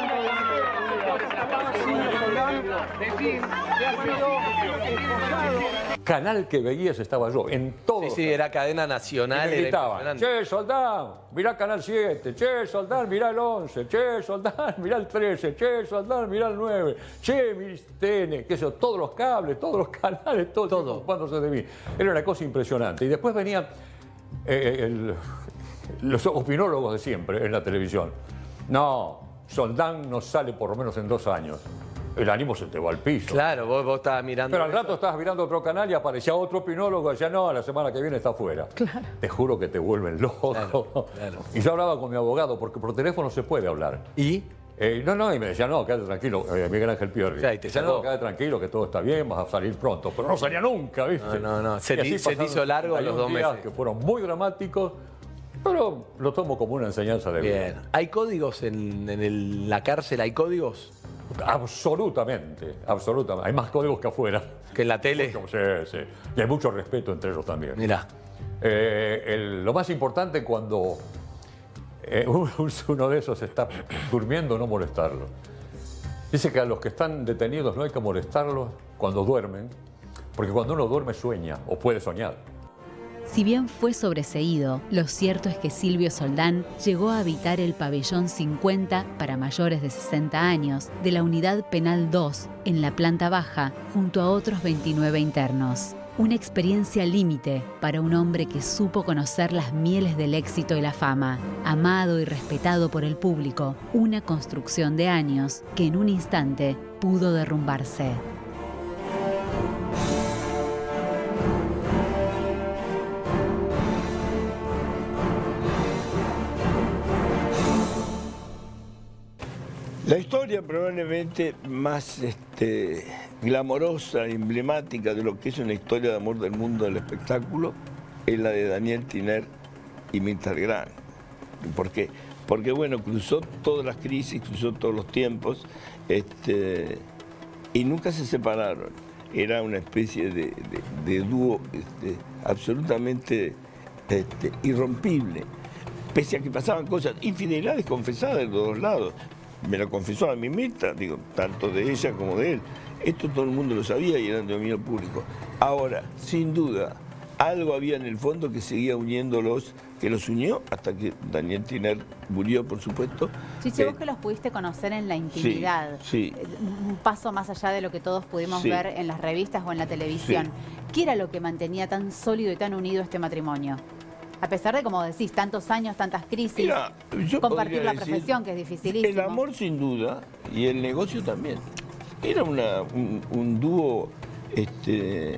una
Canal que veías estaba yo, en todo.
Sí, sí, era cadena nacional.
Y me gritaban, che, Soldán, mirá Canal siete, che, Soldán, mirá el once, che, Soldán, mirá el trece, che, Soldán, mirá el nueve, che, T N, qué sé yo, todos los cables, todos los canales, todo, todo. ocupándose de mí. Era una cosa impresionante. Y después venían eh, el, los opinólogos de siempre en la televisión. No, Soldán no sale por lo menos en dos años. El ánimo se te va al piso.
Claro, vos, vos estabas mirando...
Pero al rato estabas mirando otro canal y aparecía otro opinólogo y decía, no, la semana que viene está afuera. Claro. Te juro que te vuelven loco. Claro, claro. Y yo hablaba con mi abogado, porque por teléfono se puede hablar.
¿Y?
Eh, no, no, y me decía, no, quédate tranquilo, eh, Miguel Ángel Piorri.
Claro, y te
decía, no, quédate tranquilo, que todo está bien, vas a salir pronto. Pero no salía nunca, ¿viste?
No, no, no. Se, ti, se te hizo largo los dos meses.
Que fueron muy dramáticos, pero lo tomo como una enseñanza de vida.
Bien. ¿Hay códigos en, en el, la cárcel? ¿Hay códigos?
Absolutamente, absolutamente. Hay más códigos que afuera.
¿Que en la tele?
Sí, sí. Y hay mucho respeto entre ellos también.
Mirá.
Eh, el, lo más importante cuando eh, uno de esos está durmiendo, no molestarlo. Dice que a los que están detenidos no hay que molestarlos cuando duermen, porque cuando uno duerme sueña o puede soñar.
Si bien fue sobreseído, lo cierto es que Silvio Soldán llegó a habitar el pabellón cincuenta para mayores de sesenta años de la Unidad Penal dos en la planta baja junto a otros veintinueve internos. Una experiencia límite para un hombre que supo conocer las mieles del éxito y la fama. Amado y respetado por el público. Una construcción de años que en un instante pudo derrumbarse.
La historia probablemente más este, glamorosa, emblemática de lo que es una historia de amor del mundo del espectáculo es la de Daniel Tiner y Mirtha Legrand. ¿Por qué? Porque, bueno, cruzó todas las crisis, cruzó todos los tiempos este, y nunca se separaron. Era una especie de, de, de dúo este, absolutamente este, irrompible, pese a que pasaban cosas, infidelidades confesadas de los dos lados. Me lo confesó a mí Mirtha, digo, tanto de ella como de él. Esto todo el mundo lo sabía y era de dominio público. Ahora, sin duda, algo había en el fondo que seguía uniéndolos, que los unió hasta que Daniel Tiner murió, por supuesto.
Chiche,
eh,
vos que los pudiste conocer en la intimidad,
sí, sí.
un paso más allá de lo que todos pudimos
Sí.
ver en las revistas o en la televisión.
Sí.
¿Qué era lo que mantenía tan sólido y tan unido este matrimonio? A pesar de, como decís, tantos años, tantas crisis,
Mira, yo
compartir
podría
la
decir,
profesión, que es dificilísimo.
El amor sin duda y el negocio también. Era una, un, un dúo este,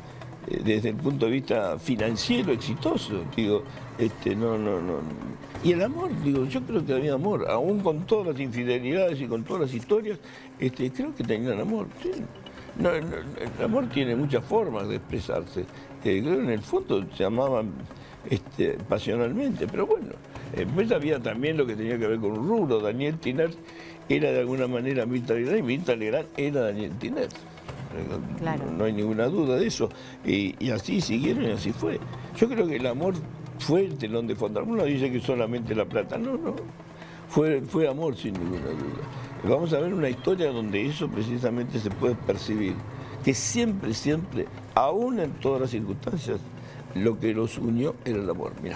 desde el punto de vista financiero exitoso. Digo, este, no, no, no. Y el amor, digo, yo creo que había amor, aún con todas las infidelidades y con todas las historias, este, creo que tenían amor. Sí. No, no, el amor tiene muchas formas de expresarse. Eh, creo que en el fondo se amaban Este, pasionalmente, pero bueno, después había también lo que tenía que ver con un rubro. Daniel Tiner era de alguna manera Mirtha Legrand y Mirtha Legrand era Daniel Tiner. Claro. No, no hay ninguna duda de eso. Y, y así siguieron y así fue. Yo creo que el amor fue el telón de fondo. Algunos dicen que solamente la plata. No, no. Fue, fue amor sin ninguna duda. Vamos a ver una historia donde eso precisamente se puede percibir. Que siempre, siempre, aún en todas las circunstancias, lo que los unió era el amor. Mira.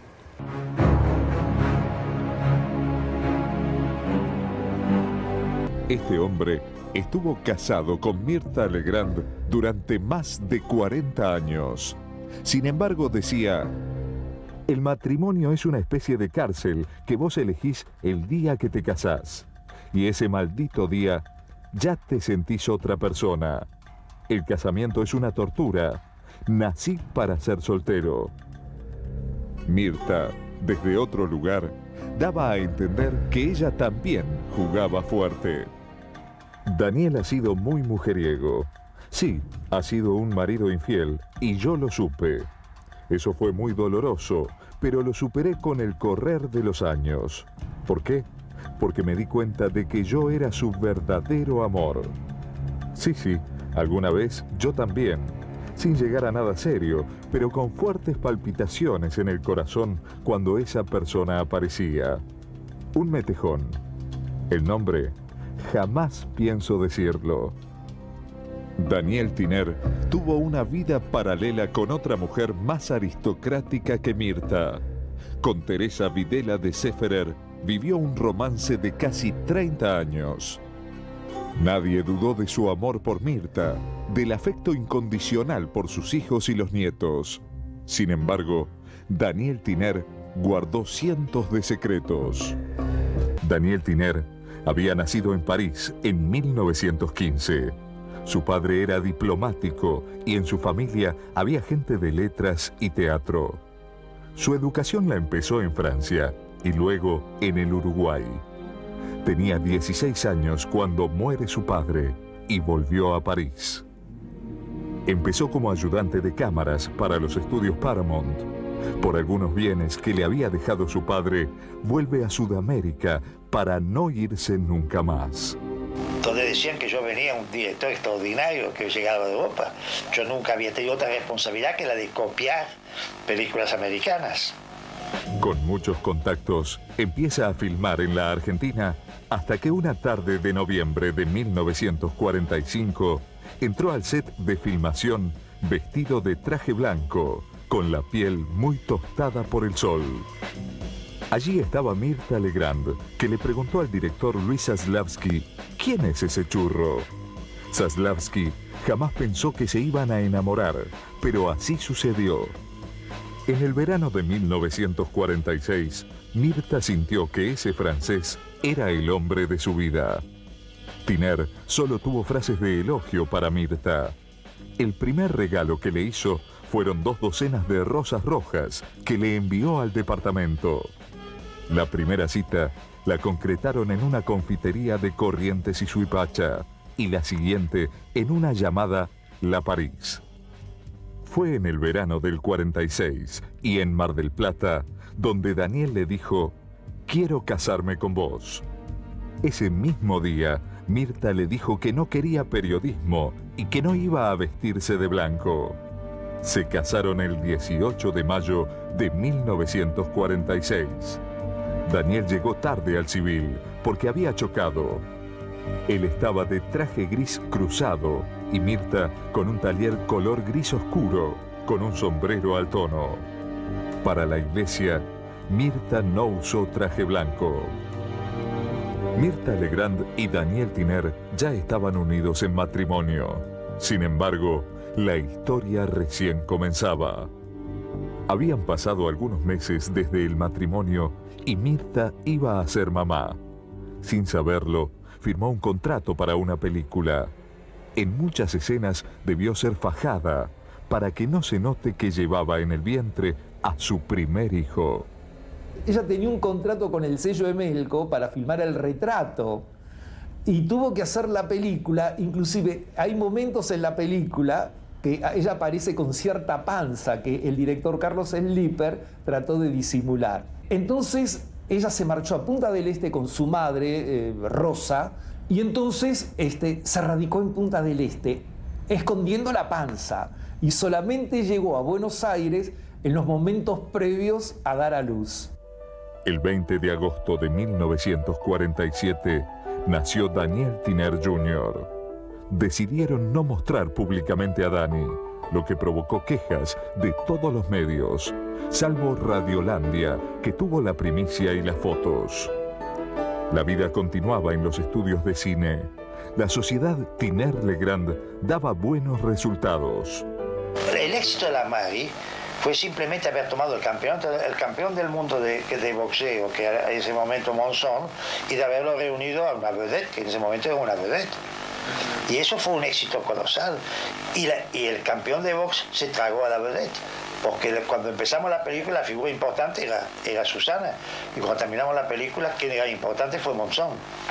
Este hombre estuvo casado con Mirtha Legrand durante más de cuarenta años. Sin embargo, decía: el matrimonio es una especie de cárcel que vos elegís el día que te casás. Y ese maldito día ya te sentís otra persona. El casamiento es una tortura. Nací para ser soltero. Mirtha, desde otro lugar, daba a entender que ella también jugaba fuerte. Daniel ha sido muy mujeriego. Sí, ha sido un marido infiel, y yo lo supe. Eso fue muy doloroso, pero lo superé con el correr de los años. ¿Por qué? Porque me di cuenta de que yo era su verdadero amor. Sí, sí, alguna vez yo también. Sin llegar a nada serio, pero con fuertes palpitaciones en el corazón cuando esa persona aparecía. Un metejón. El nombre, jamás pienso decirlo. Daniel Tiner tuvo una vida paralela con otra mujer más aristocrática que Mirtha. Con Teresa Videla de Seferer vivió un romance de casi treinta años. Nadie dudó de su amor por Mirtha, del afecto incondicional por sus hijos y los nietos. Sin embargo, Daniel Tiner guardó cientos de secretos. Daniel Tiner había nacido en París en mil novecientos quince. Su padre era diplomático y en su familia había gente de letras y teatro. Su educación la empezó en Francia y luego en el Uruguay. Tenía dieciséis años cuando muere su padre y volvió a París. Empezó como ayudante de cámaras para los estudios Paramount. Por algunos bienes que le había dejado su padre, vuelve a Sudamérica para no irse nunca más.
Donde decían que yo venía un director extraordinario que llegaba de Europa. Yo nunca había tenido otra responsabilidad que la de copiar películas americanas.
Con muchos contactos, empieza a filmar en la Argentina hasta que una tarde de noviembre de mil novecientos cuarenta y cinco entró al set de filmación vestido de traje blanco, con la piel muy tostada por el sol. Allí estaba Mirtha Legrand, que le preguntó al director Luis Zaslavsky: ¿quién es ese churro? Zaslavsky jamás pensó que se iban a enamorar, pero así sucedió. En el verano de mil novecientos cuarenta y seis, Mirta sintió que ese francés era el hombre de su vida. Tiner solo tuvo frases de elogio para Mirta. El primer regalo que le hizo fueron dos docenas de rosas rojas que le envió al departamento. La primera cita la concretaron en una confitería de Corrientes y Suipacha y la siguiente en una llamada La París. Fue en el verano del cuarenta y seis y en Mar del Plata donde Daniel le dijo: «Quiero casarme con vos». Ese mismo día, Mirta le dijo que no quería periodismo y que no iba a vestirse de blanco. Se casaron el dieciocho de mayo de mil novecientos cuarenta y seis. Daniel llegó tarde al civil porque había chocado. Él estaba de traje gris cruzado y Mirta con un taller color gris oscuro, con un sombrero al tono. Para la iglesia, Mirta no usó traje blanco. Mirta Legrand y Daniel Tiner ya estaban unidos en matrimonio. Sin embargo, la historia recién comenzaba. Habían pasado algunos meses desde el matrimonio y Mirta iba a ser mamá. Sin saberlo, firmó un contrato para una película. En muchas escenas debió ser fajada para que no se note que llevaba en el vientre a su primer hijo.
Ella tenía un contrato con el sello Emelco para filmar El Retrato y tuvo que hacer la película. Inclusive hay momentos en la película que ella aparece con cierta panza que el director Carlos Slipper trató de disimular. Entonces ella se marchó a Punta del Este con su madre, eh, Rosa, y entonces este, se radicó en Punta del Este, escondiendo la panza, y solamente llegó a Buenos Aires en los momentos previos a dar a luz.
El veinte de agosto de mil novecientos cuarenta y siete nació Daniel Tiner junior Decidieron no mostrar públicamente a Dani, lo que provocó quejas de todos los medios, salvo Radiolandia, que tuvo la primicia y las fotos. La vida continuaba en los estudios de cine. La sociedad Tiner-Legrand daba buenos resultados.
El éxito de la Mari fue simplemente haber tomado el campeonato, el campeón del mundo de, de boxeo, que era en ese momento Monzón, y de haberlo reunido a una vedette, que en ese momento era una vedette. Y eso fue un éxito colosal. Y, la, y el campeón de box se tragó a la vedette. Porque cuando empezamos la película, la figura importante era, era Susana. Y cuando terminamos la película, quien era importante fue Monzón.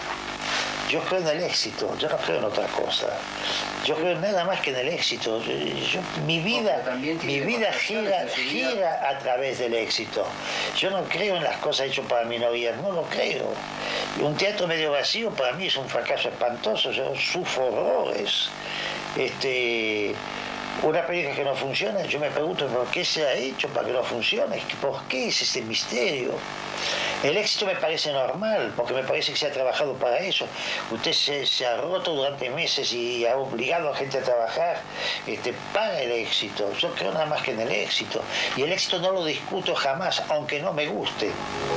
Yo creo en el éxito, yo no creo en otra cosa. Yo creo nada más que en el éxito. Yo, yo, mi vida, mi vida gira, gira a través del éxito. Yo no creo en las cosas hechas para minorías, no lo creo. Un teatro medio vacío para mí es un fracaso espantoso, yo sufro horrores. Este, una película que no funciona, yo me pregunto por qué se ha hecho para que no funcione, por qué es ese misterio. El éxito me parece normal, porque me parece que se ha trabajado para eso. Usted se, se ha roto durante meses y ha obligado a gente a trabajar este, para el éxito. Yo creo nada más que en el éxito. Y el éxito no lo discuto jamás, aunque no me guste.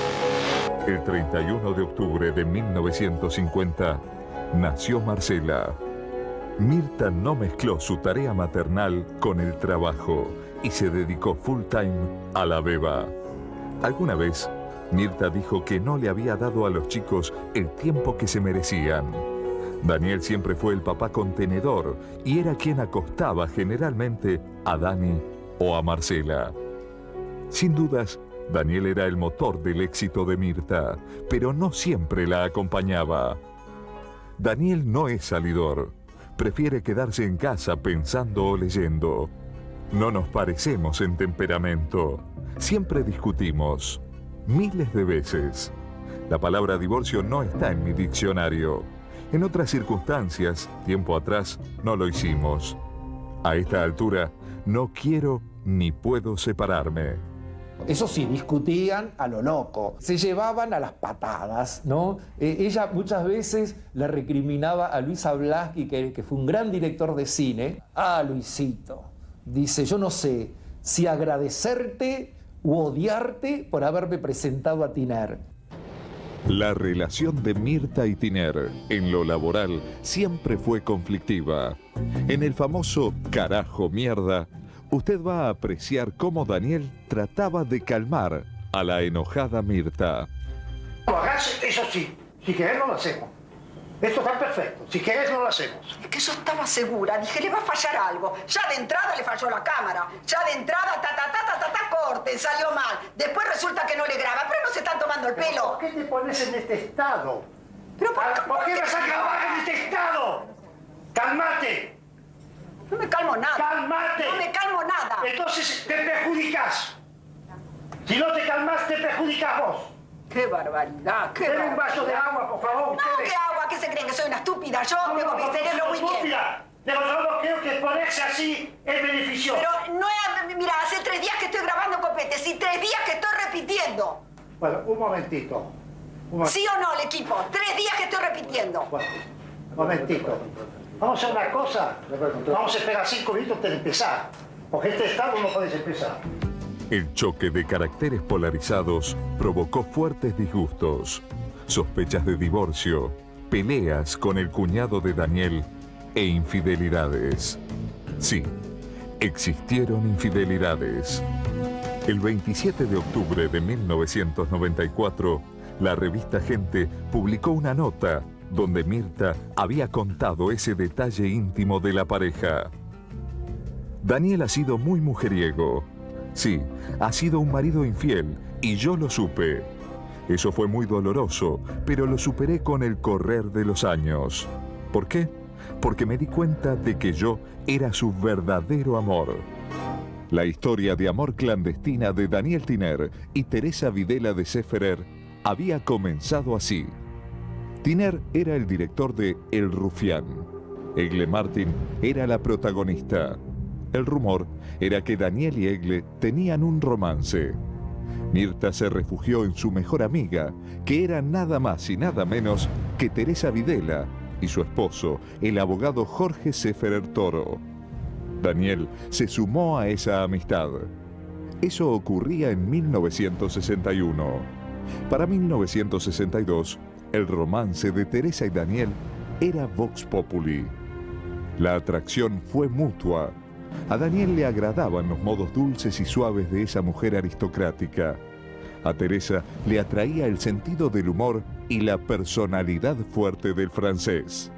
El treinta y uno de octubre de mil novecientos cincuenta nació Marcela. Mirta no mezcló su tarea maternal con el trabajo y se dedicó full time a la beba. Alguna vez, Mirta dijo que no le había dado a los chicos el tiempo que se merecían. Daniel siempre fue el papá contenedor y era quien acostaba generalmente a Dani o a Marcela. Sin dudas, Daniel era el motor del éxito de Mirta, pero no siempre la acompañaba. Daniel no es salidor. Prefiere quedarse en casa pensando o leyendo. No nos parecemos en temperamento. Siempre discutimos. Miles de veces. La palabra divorcio no está en mi diccionario. En otras circunstancias, tiempo atrás, no lo hicimos. A esta altura, no quiero ni puedo separarme.
Eso sí, discutían a lo loco, se llevaban a las patadas, ¿no? Eh, ella muchas veces le recriminaba a Luis Zablavsky, que, que fue un gran director de cine. Ah, Luisito, dice, yo no sé si agradecerte u odiarte por haberme presentado a Tiner.
La relación de Mirta y Tiner en lo laboral siempre fue conflictiva. En el famoso Carajo Mierda, usted va a apreciar cómo Daniel trataba de calmar a la enojada Mirta.
Eso sí, si querés no lo hacemos. Esto está perfecto, si querés no lo hacemos.
Es que yo estaba segura, dije, le va a fallar algo. Ya de entrada le falló la cámara. Ya de entrada, ta, ta, ta, ta, ta, ta, corte, salió mal. Después resulta que no le graba, pero no se están tomando el pelo.
¿Por qué te pones en este estado?
¿Pero por,
¿Por, ¿por qué vas a grabar en este estado? ¡Calmate!
No me calmo nada.
¡Calmate!
No me calmo nada.
Entonces te perjudicas. Si no te calmas, te perjudicas vos.
¡Qué barbaridad! ¡Qué
Deme un vaso de agua, por favor.
No,
ustedes.
¿qué agua? ¿Qué se creen? ¿Que soy una estúpida? Yo
No,
tengo
no,
mi
no,
cerebro
no,
muy bien.
estúpida. Pero yo no creo que ponerse así es beneficioso.
Pero no es... Mira, hace tres días que estoy grabando copetes y tres días que estoy repitiendo.
Bueno, un momentito. Un momentito.
¿Sí o no, el equipo? Tres días que estoy repitiendo.
Bueno, un momentito. Vamos a hacer una cosa. Vamos a esperar cinco minutos antes de empezar. Porque este estado no podés empezar.
El choque de caracteres polarizados provocó fuertes disgustos, sospechas de divorcio, peleas con el cuñado de Daniel e infidelidades. Sí, existieron infidelidades. El veintisiete de octubre de mil novecientos noventa y cuatro, la revista Gente publicó una nota donde Mirta había contado ese detalle íntimo de la pareja. Daniel ha sido muy mujeriego. Sí, ha sido un marido infiel y yo lo supe. Eso fue muy doloroso, pero lo superé con el correr de los años. ¿Por qué? Porque me di cuenta de que yo era su verdadero amor. La historia de amor clandestina de Daniel Tiner y Teresa Videla de Seferer había comenzado así. Tiner era el director de El Rufián. Egle Martin era la protagonista. El rumor era que Daniel y Egle tenían un romance. Mirta se refugió en su mejor amiga, que era nada más y nada menos que Teresa Videla, y su esposo, el abogado Jorge Seferer Toro. Daniel se sumó a esa amistad. Eso ocurría en mil novecientos sesenta y uno. Para mil novecientos sesenta y dos, el romance de Teresa y Daniel era vox populi. La atracción fue mutua. A Daniel le agradaban los modos dulces y suaves de esa mujer aristocrática. A Teresa le atraía el sentido del humor y la personalidad fuerte del francés.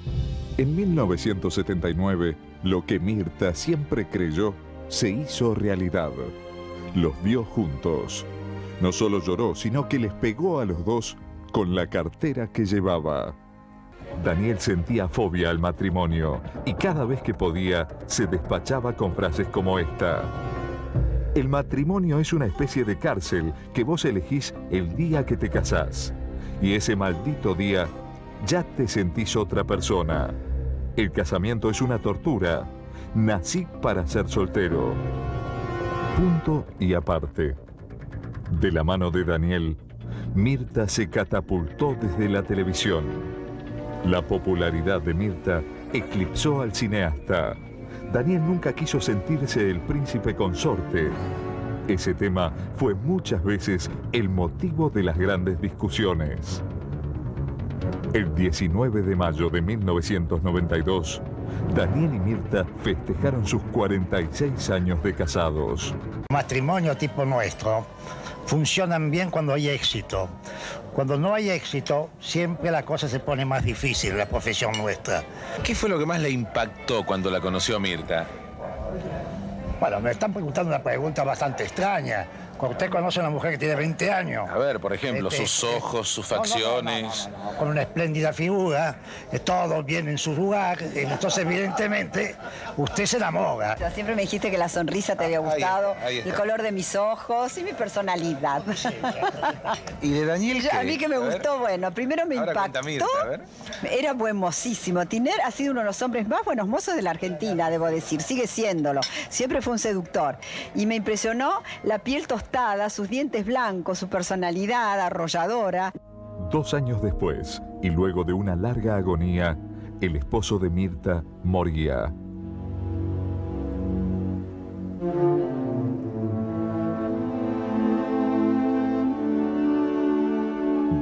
En mil novecientos setenta y nueve, lo que Mirta siempre creyó se hizo realidad. Los vio juntos. No solo lloró, sino que les pegó a los dos con la cartera que llevaba. Daniel sentía fobia al matrimonio y cada vez que podía se despachaba con frases como esta. El matrimonio es una especie de cárcel que vos elegís el día que te casás. Y ese maldito día ya te sentís otra persona. El casamiento es una tortura. Nací para ser soltero. Punto y aparte. De la mano de Daniel, Mirta se catapultó desde la televisión. La popularidad de Mirta eclipsó al cineasta. Daniel nunca quiso sentirse el príncipe consorte. Ese tema fue muchas veces el motivo de las grandes discusiones. El diecinueve de mayo de mil novecientos noventa y dos, Daniel y Mirta festejaron sus cuarenta y seis años de casados.
Matrimonio tipo nuestro funcionan bien cuando hay éxito. Cuando no hay éxito, siempre la cosa se pone más difícil en la profesión nuestra.
¿Qué fue lo que más le impactó cuando la conoció Mirta?
Bueno, me están preguntando una pregunta bastante extraña. Cuando usted conoce a una mujer que tiene veinte años...
A ver, por ejemplo,
este,
sus ojos, sus
no, no,
facciones...
no, no, no, no, con una espléndida figura, eh, todo bien en su lugar, eh, entonces evidentemente usted se enamora.
Siempre me dijiste que la sonrisa te había gustado,
Ahí- ahí está.
el color de mis ojos y mi personalidad.
¿Y de Daniel
Yo-
qué?
A mí que me
A ver.
gustó, bueno, primero me
Ahora cuenta
impactó,
Mirta, a ver.
era buen mocísimo. Tiner ha sido uno de los hombres más buenos mozos de la Argentina, debo decir, sigue siéndolo. Siempre fue un seductor. Y me impresionó la piel tostada, sus dientes blancos, su personalidad arrolladora.
Dos años después, y luego de una larga agonía, el esposo de Mirta moría.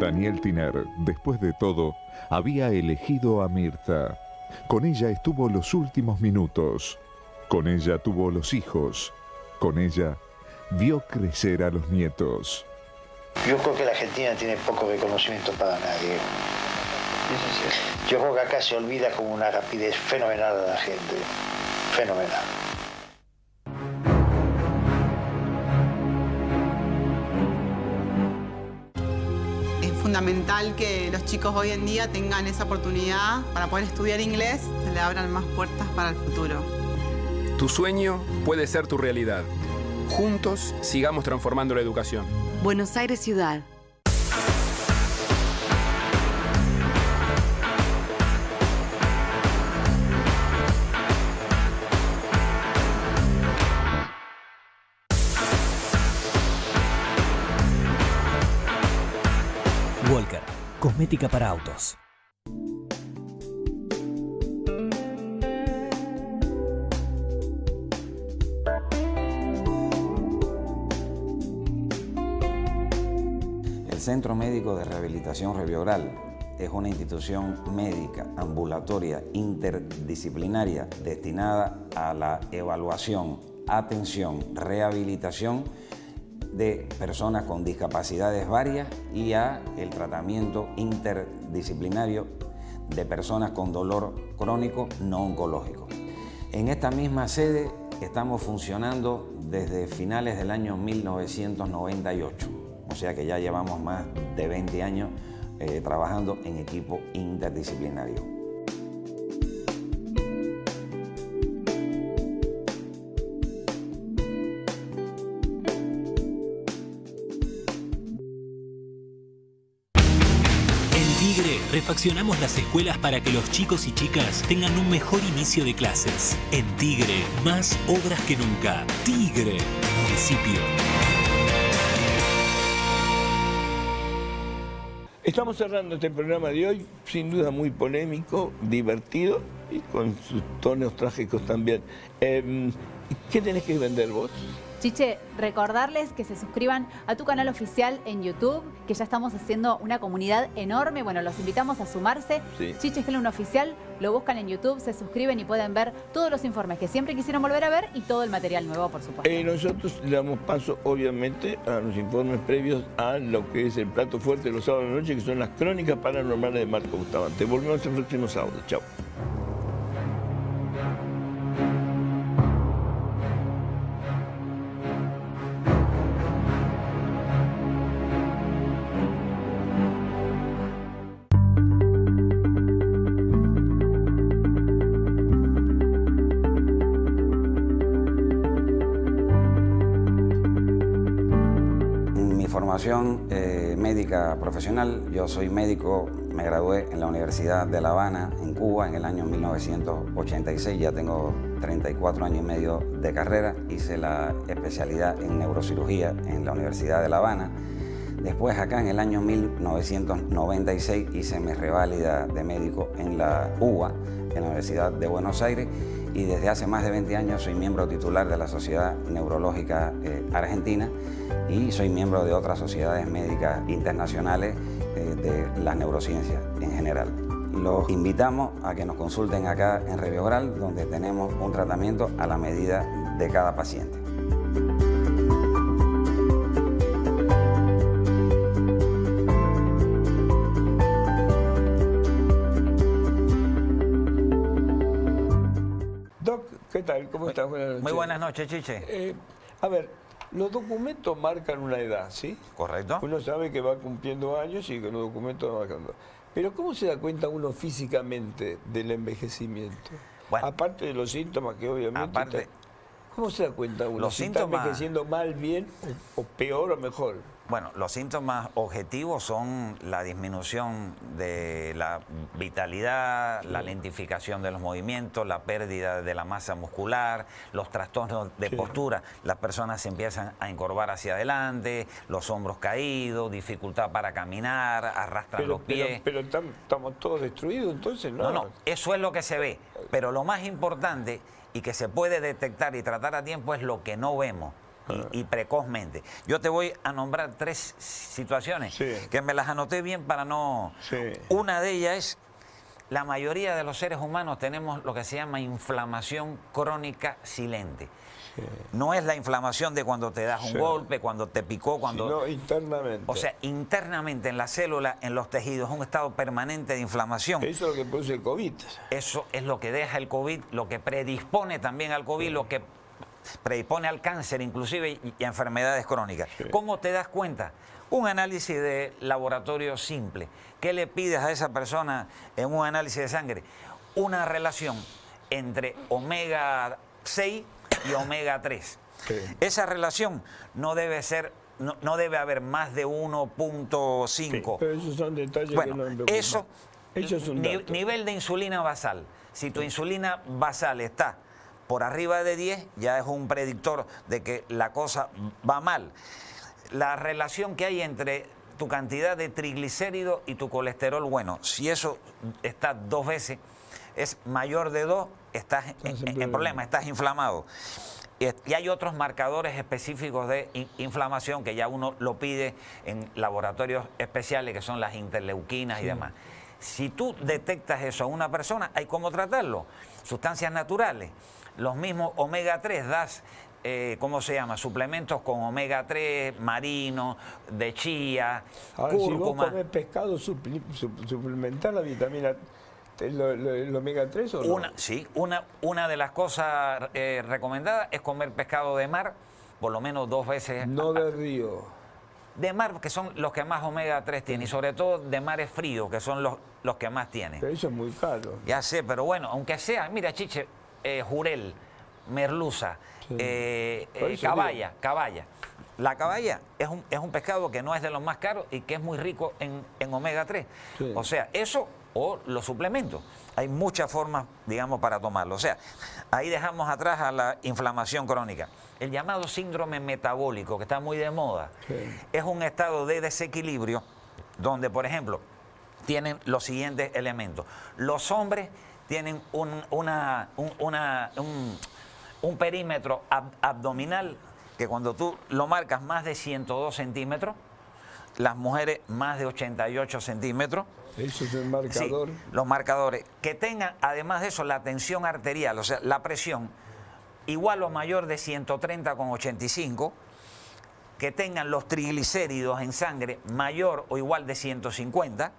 Daniel Tiner, después de todo, había elegido a Mirta. Con ella estuvo los últimos minutos. Con ella tuvo los hijos. Con ella vio crecer a los nietos.
Yo creo que la Argentina tiene poco reconocimiento para nadie. Yo creo que acá se olvida con una rapidez fenomenal a la gente. Fenomenal.
Es fundamental que los chicos hoy en día tengan esa oportunidad para poder estudiar inglés, se le abran más puertas para el futuro.
Tu sueño puede ser tu realidad. Juntos sigamos transformando la educación.
Buenos Aires Ciudad.
Walker, cosmética para autos.
El Centro Médico de Rehabilitación Reviogral es una institución médica ambulatoria interdisciplinaria destinada a la evaluación, atención, rehabilitación de personas con discapacidades varias y a el tratamiento interdisciplinario de personas con dolor crónico no oncológico. En esta misma sede estamos funcionando desde finales del año mil novecientos noventa y ocho, o sea que ya llevamos más de veinte años eh, trabajando en equipo interdisciplinario.
Refaccionamos las escuelas para que los chicos y chicas tengan un mejor inicio de clases. En Tigre, más obras que nunca. Tigre, municipio.
Estamos cerrando este programa de hoy, sin duda muy polémico, divertido y con sus tonos trágicos también. Eh, ¿Qué tenés que vender vos?
Chiche, recordarles que se suscriban a tu canal oficial en YouTube, que ya estamos haciendo una comunidad enorme. Bueno, los invitamos a sumarse. Sí. Chiche Gelun Oficial, lo buscan en YouTube, se suscriben y pueden ver todos los informes que siempre quisieron volver a ver y todo el material nuevo, por supuesto.
Eh, nosotros le damos paso, obviamente, a los informes previos a lo que es el plato fuerte de los sábados de la noche, que son las crónicas paranormales de Marco Bustamante. Volvemos el próximo sábado. Chao.
Formación eh, médica profesional. Yo soy médico, me gradué en la Universidad de La Habana, en Cuba, en el año mil novecientos ochenta y seis. Ya tengo treinta y cuatro años y medio de carrera. Hice la especialidad en neurocirugía en la Universidad de La Habana. Después, acá en el año mil novecientos noventa y seis, hice mi reválida de médico en la U B A, en la Universidad de Buenos Aires. Y desde hace más de veinte años soy miembro titular de la Sociedad Neurológica eh, Argentina y soy miembro de otras sociedades médicas internacionales eh, de las neurociencias en general. Los invitamos a que nos consulten acá en Reviogral, donde tenemos un tratamiento a la medida de cada paciente.
Doc, ¿qué tal? ¿Cómo estás? Buenas noches.
Muy buenas noches, Chiche.
Eh, a ver, los documentos marcan una edad, ¿sí?
Correcto.
Uno sabe que va cumpliendo años y que los documentos van marcando. Pero ¿cómo se da cuenta uno físicamente del envejecimiento? Bueno, aparte de los síntomas que obviamente...
Aparte,
está, ¿cómo se da cuenta uno?
Los
si
síntomas...
está envejeciendo mal, bien o, o peor o mejor.
Bueno, los síntomas objetivos son la disminución de la vitalidad, sí, la lentificación de los movimientos, la pérdida de la masa muscular, los trastornos de sí. postura. Las personas se empiezan a encorvar hacia adelante, los hombros caídos, dificultad para caminar, arrastran
pero,
los pies.
Pero, pero estamos todos destruidos entonces, ¿no?
No, no, eso es lo que se ve. Pero lo más importante y que se puede detectar y tratar a tiempo es lo que no vemos.
y, y precozmente. Yo te voy a nombrar tres situaciones
Sí.
que me las anoté bien para no...
Sí.
Una de ellas es, la mayoría de los seres humanos tenemos lo que se llama inflamación crónica silente. Sí. No es la inflamación de cuando te das un
Sí.
golpe, cuando te picó, cuando...
Sino internamente.
O sea, internamente en la célula, en los tejidos, es un estado permanente de inflamación.
Eso es lo que produce el COVID.
Eso es lo que deja el COVID, lo que predispone también al COVID, lo que predispone al cáncer inclusive y, y a enfermedades crónicas. Sí. ¿Cómo te das cuenta? Un análisis de laboratorio simple. ¿Qué le pides a esa persona en un análisis de sangre? Una relación entre omega seis y omega tres. Sí. Esa relación no debe ser, no, no debe haber más de uno punto cinco.
Sí, pero esos son detalles
bueno,
que no me preocupan.
Eso,
eso es un
ni,
dato.
nivel de insulina basal. Si tu insulina basal está por arriba de diez, ya es un predictor de que la cosa va mal. La relación que hay entre tu cantidad de triglicéridos y tu colesterol bueno, si eso está dos veces, es mayor de dos, estás en, en problema, estás inflamado. Y hay otros marcadores específicos de inflamación que ya uno lo pide en laboratorios especiales, que son las interleuquinas sí. y demás. Si tú detectas eso en una persona, hay cómo tratarlo. Sustancias naturales. Los mismos omega tres das, eh, ¿cómo se llama? Suplementos con omega tres, marino, de chía,
Ahora,
cúrcuma.
Si vos comés pescado, supl supl suplementar la vitamina ¿El, el, el omega tres o no?
Una, sí, una, una de las cosas eh, recomendadas es comer pescado de mar, por lo menos dos veces.
No de río.
De mar, que son los que más omega tres tienen, y sobre todo de mares fríos, que son los, los que más tienen.
Pero eso es muy caro.
Ya sé, pero bueno, aunque sea, mira, Chiche, eh, jurel, merluza, sí. eh, eh, caballa, digo. caballa. La caballa es un, es un pescado que no es de los más caros y que es muy rico en, en omega tres. Sí. O sea, eso o los suplementos. Hay muchas formas, digamos, para tomarlo. O sea, ahí dejamos atrás a la inflamación crónica. El llamado síndrome metabólico, que está muy de moda, sí. es un estado de desequilibrio donde, por ejemplo, tienen los siguientes elementos. Los hombres tienen un, una, un, una, un, un perímetro ab abdominal que cuando tú lo marcas más de ciento dos centímetros, las mujeres más de ochenta y ocho centímetros.
Eso es el marcador.
Sí, los marcadores. Que tengan, además de eso, la tensión arterial, o sea, la presión, igual o mayor de ciento treinta con ochenta y cinco. Que tengan los triglicéridos en sangre mayor o igual de ciento cincuenta.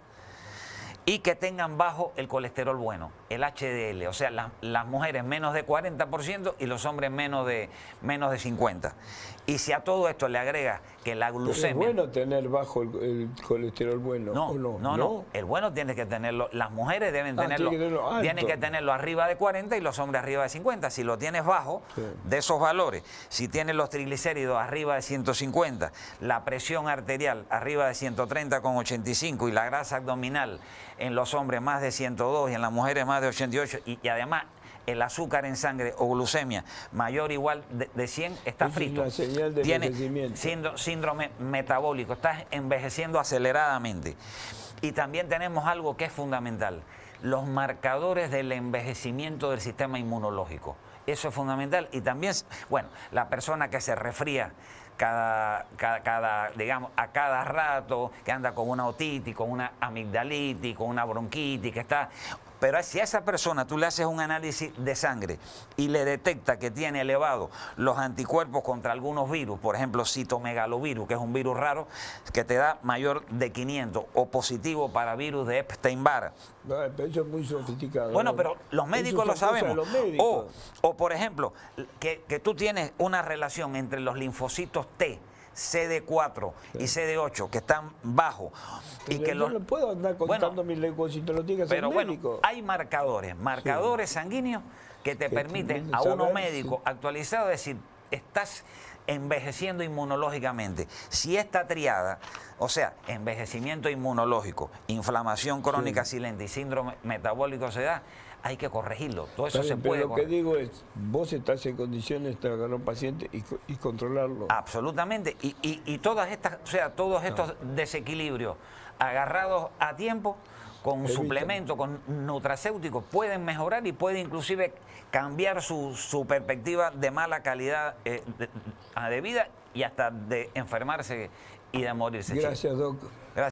Y que tengan bajo el colesterol bueno, el H D L, o sea, la, las mujeres menos de cuarenta por ciento y los hombres menos de, menos de cincuenta. Y si a todo esto le agrega que la glucemia...
¿Es bueno tener bajo el, el colesterol bueno?
No,
¿o no?
no, no, no. El bueno tiene que tenerlo, las mujeres deben
ah,
tenerlo,
tiene que tenerlo,
tienen que tenerlo arriba de cuarenta y los hombres arriba de cincuenta. Si lo tienes bajo sí. de esos valores, si tienes los triglicéridos arriba de ciento cincuenta, la presión arterial arriba de ciento treinta con ochenta y cinco y la grasa abdominal en los hombres más de ciento dos y en las mujeres más de ochenta y ocho y, y además el azúcar en sangre o glucemia mayor o igual de, de cien, está
Eso
frito.
Es una señal de
Tiene
envejecimiento.
síndrome metabólico, estás envejeciendo aceleradamente. Y también tenemos algo que es fundamental, los marcadores del envejecimiento del sistema inmunológico. Eso es fundamental. Y también, bueno, la persona que se resfría Cada, cada, cada, digamos, a cada rato, que anda con una otitis, con una amigdalitis, con una bronquitis, que está... Pero si a esa persona tú le haces un análisis de sangre y le detecta que tiene elevados los anticuerpos contra algunos virus, por ejemplo, citomegalovirus, que es un virus raro, que te da mayor de quinientos, o positivo para virus de Epstein-Barr.
No, pero eso es muy sofisticado.
Bueno,
¿no?
pero los médicos lo sabemos.
Los médicos.
O, o, por ejemplo, que, que tú tienes una relación entre los linfocitos T, C D cuatro sí. y C D ocho que están bajos y que
yo
los...
no puedo andar contando bueno, mis leucocitos, lo tiene que
pero
hacer
bueno,
médico.
Hay marcadores, marcadores sí. sanguíneos que te que permiten a uno saber, médico sí. actualizado decir, estás envejeciendo inmunológicamente. Si esta triada, o sea, envejecimiento inmunológico, inflamación crónica sí. silente y síndrome metabólico se da, hay que corregirlo. Todo eso
bien,
se puede
pero lo que
corregir.
digo es, vos estás en condiciones de agarrar a un paciente y, y controlarlo.
Absolutamente. Y, y, y todas estas, o sea, todos estos no. desequilibrios agarrados a tiempo, con
Evita.
suplementos, con nutracéuticos, pueden mejorar y puede inclusive cambiar su, su perspectiva de mala calidad eh, de, de vida y hasta de enfermarse y de morirse.
Gracias,
Doc. Gracias.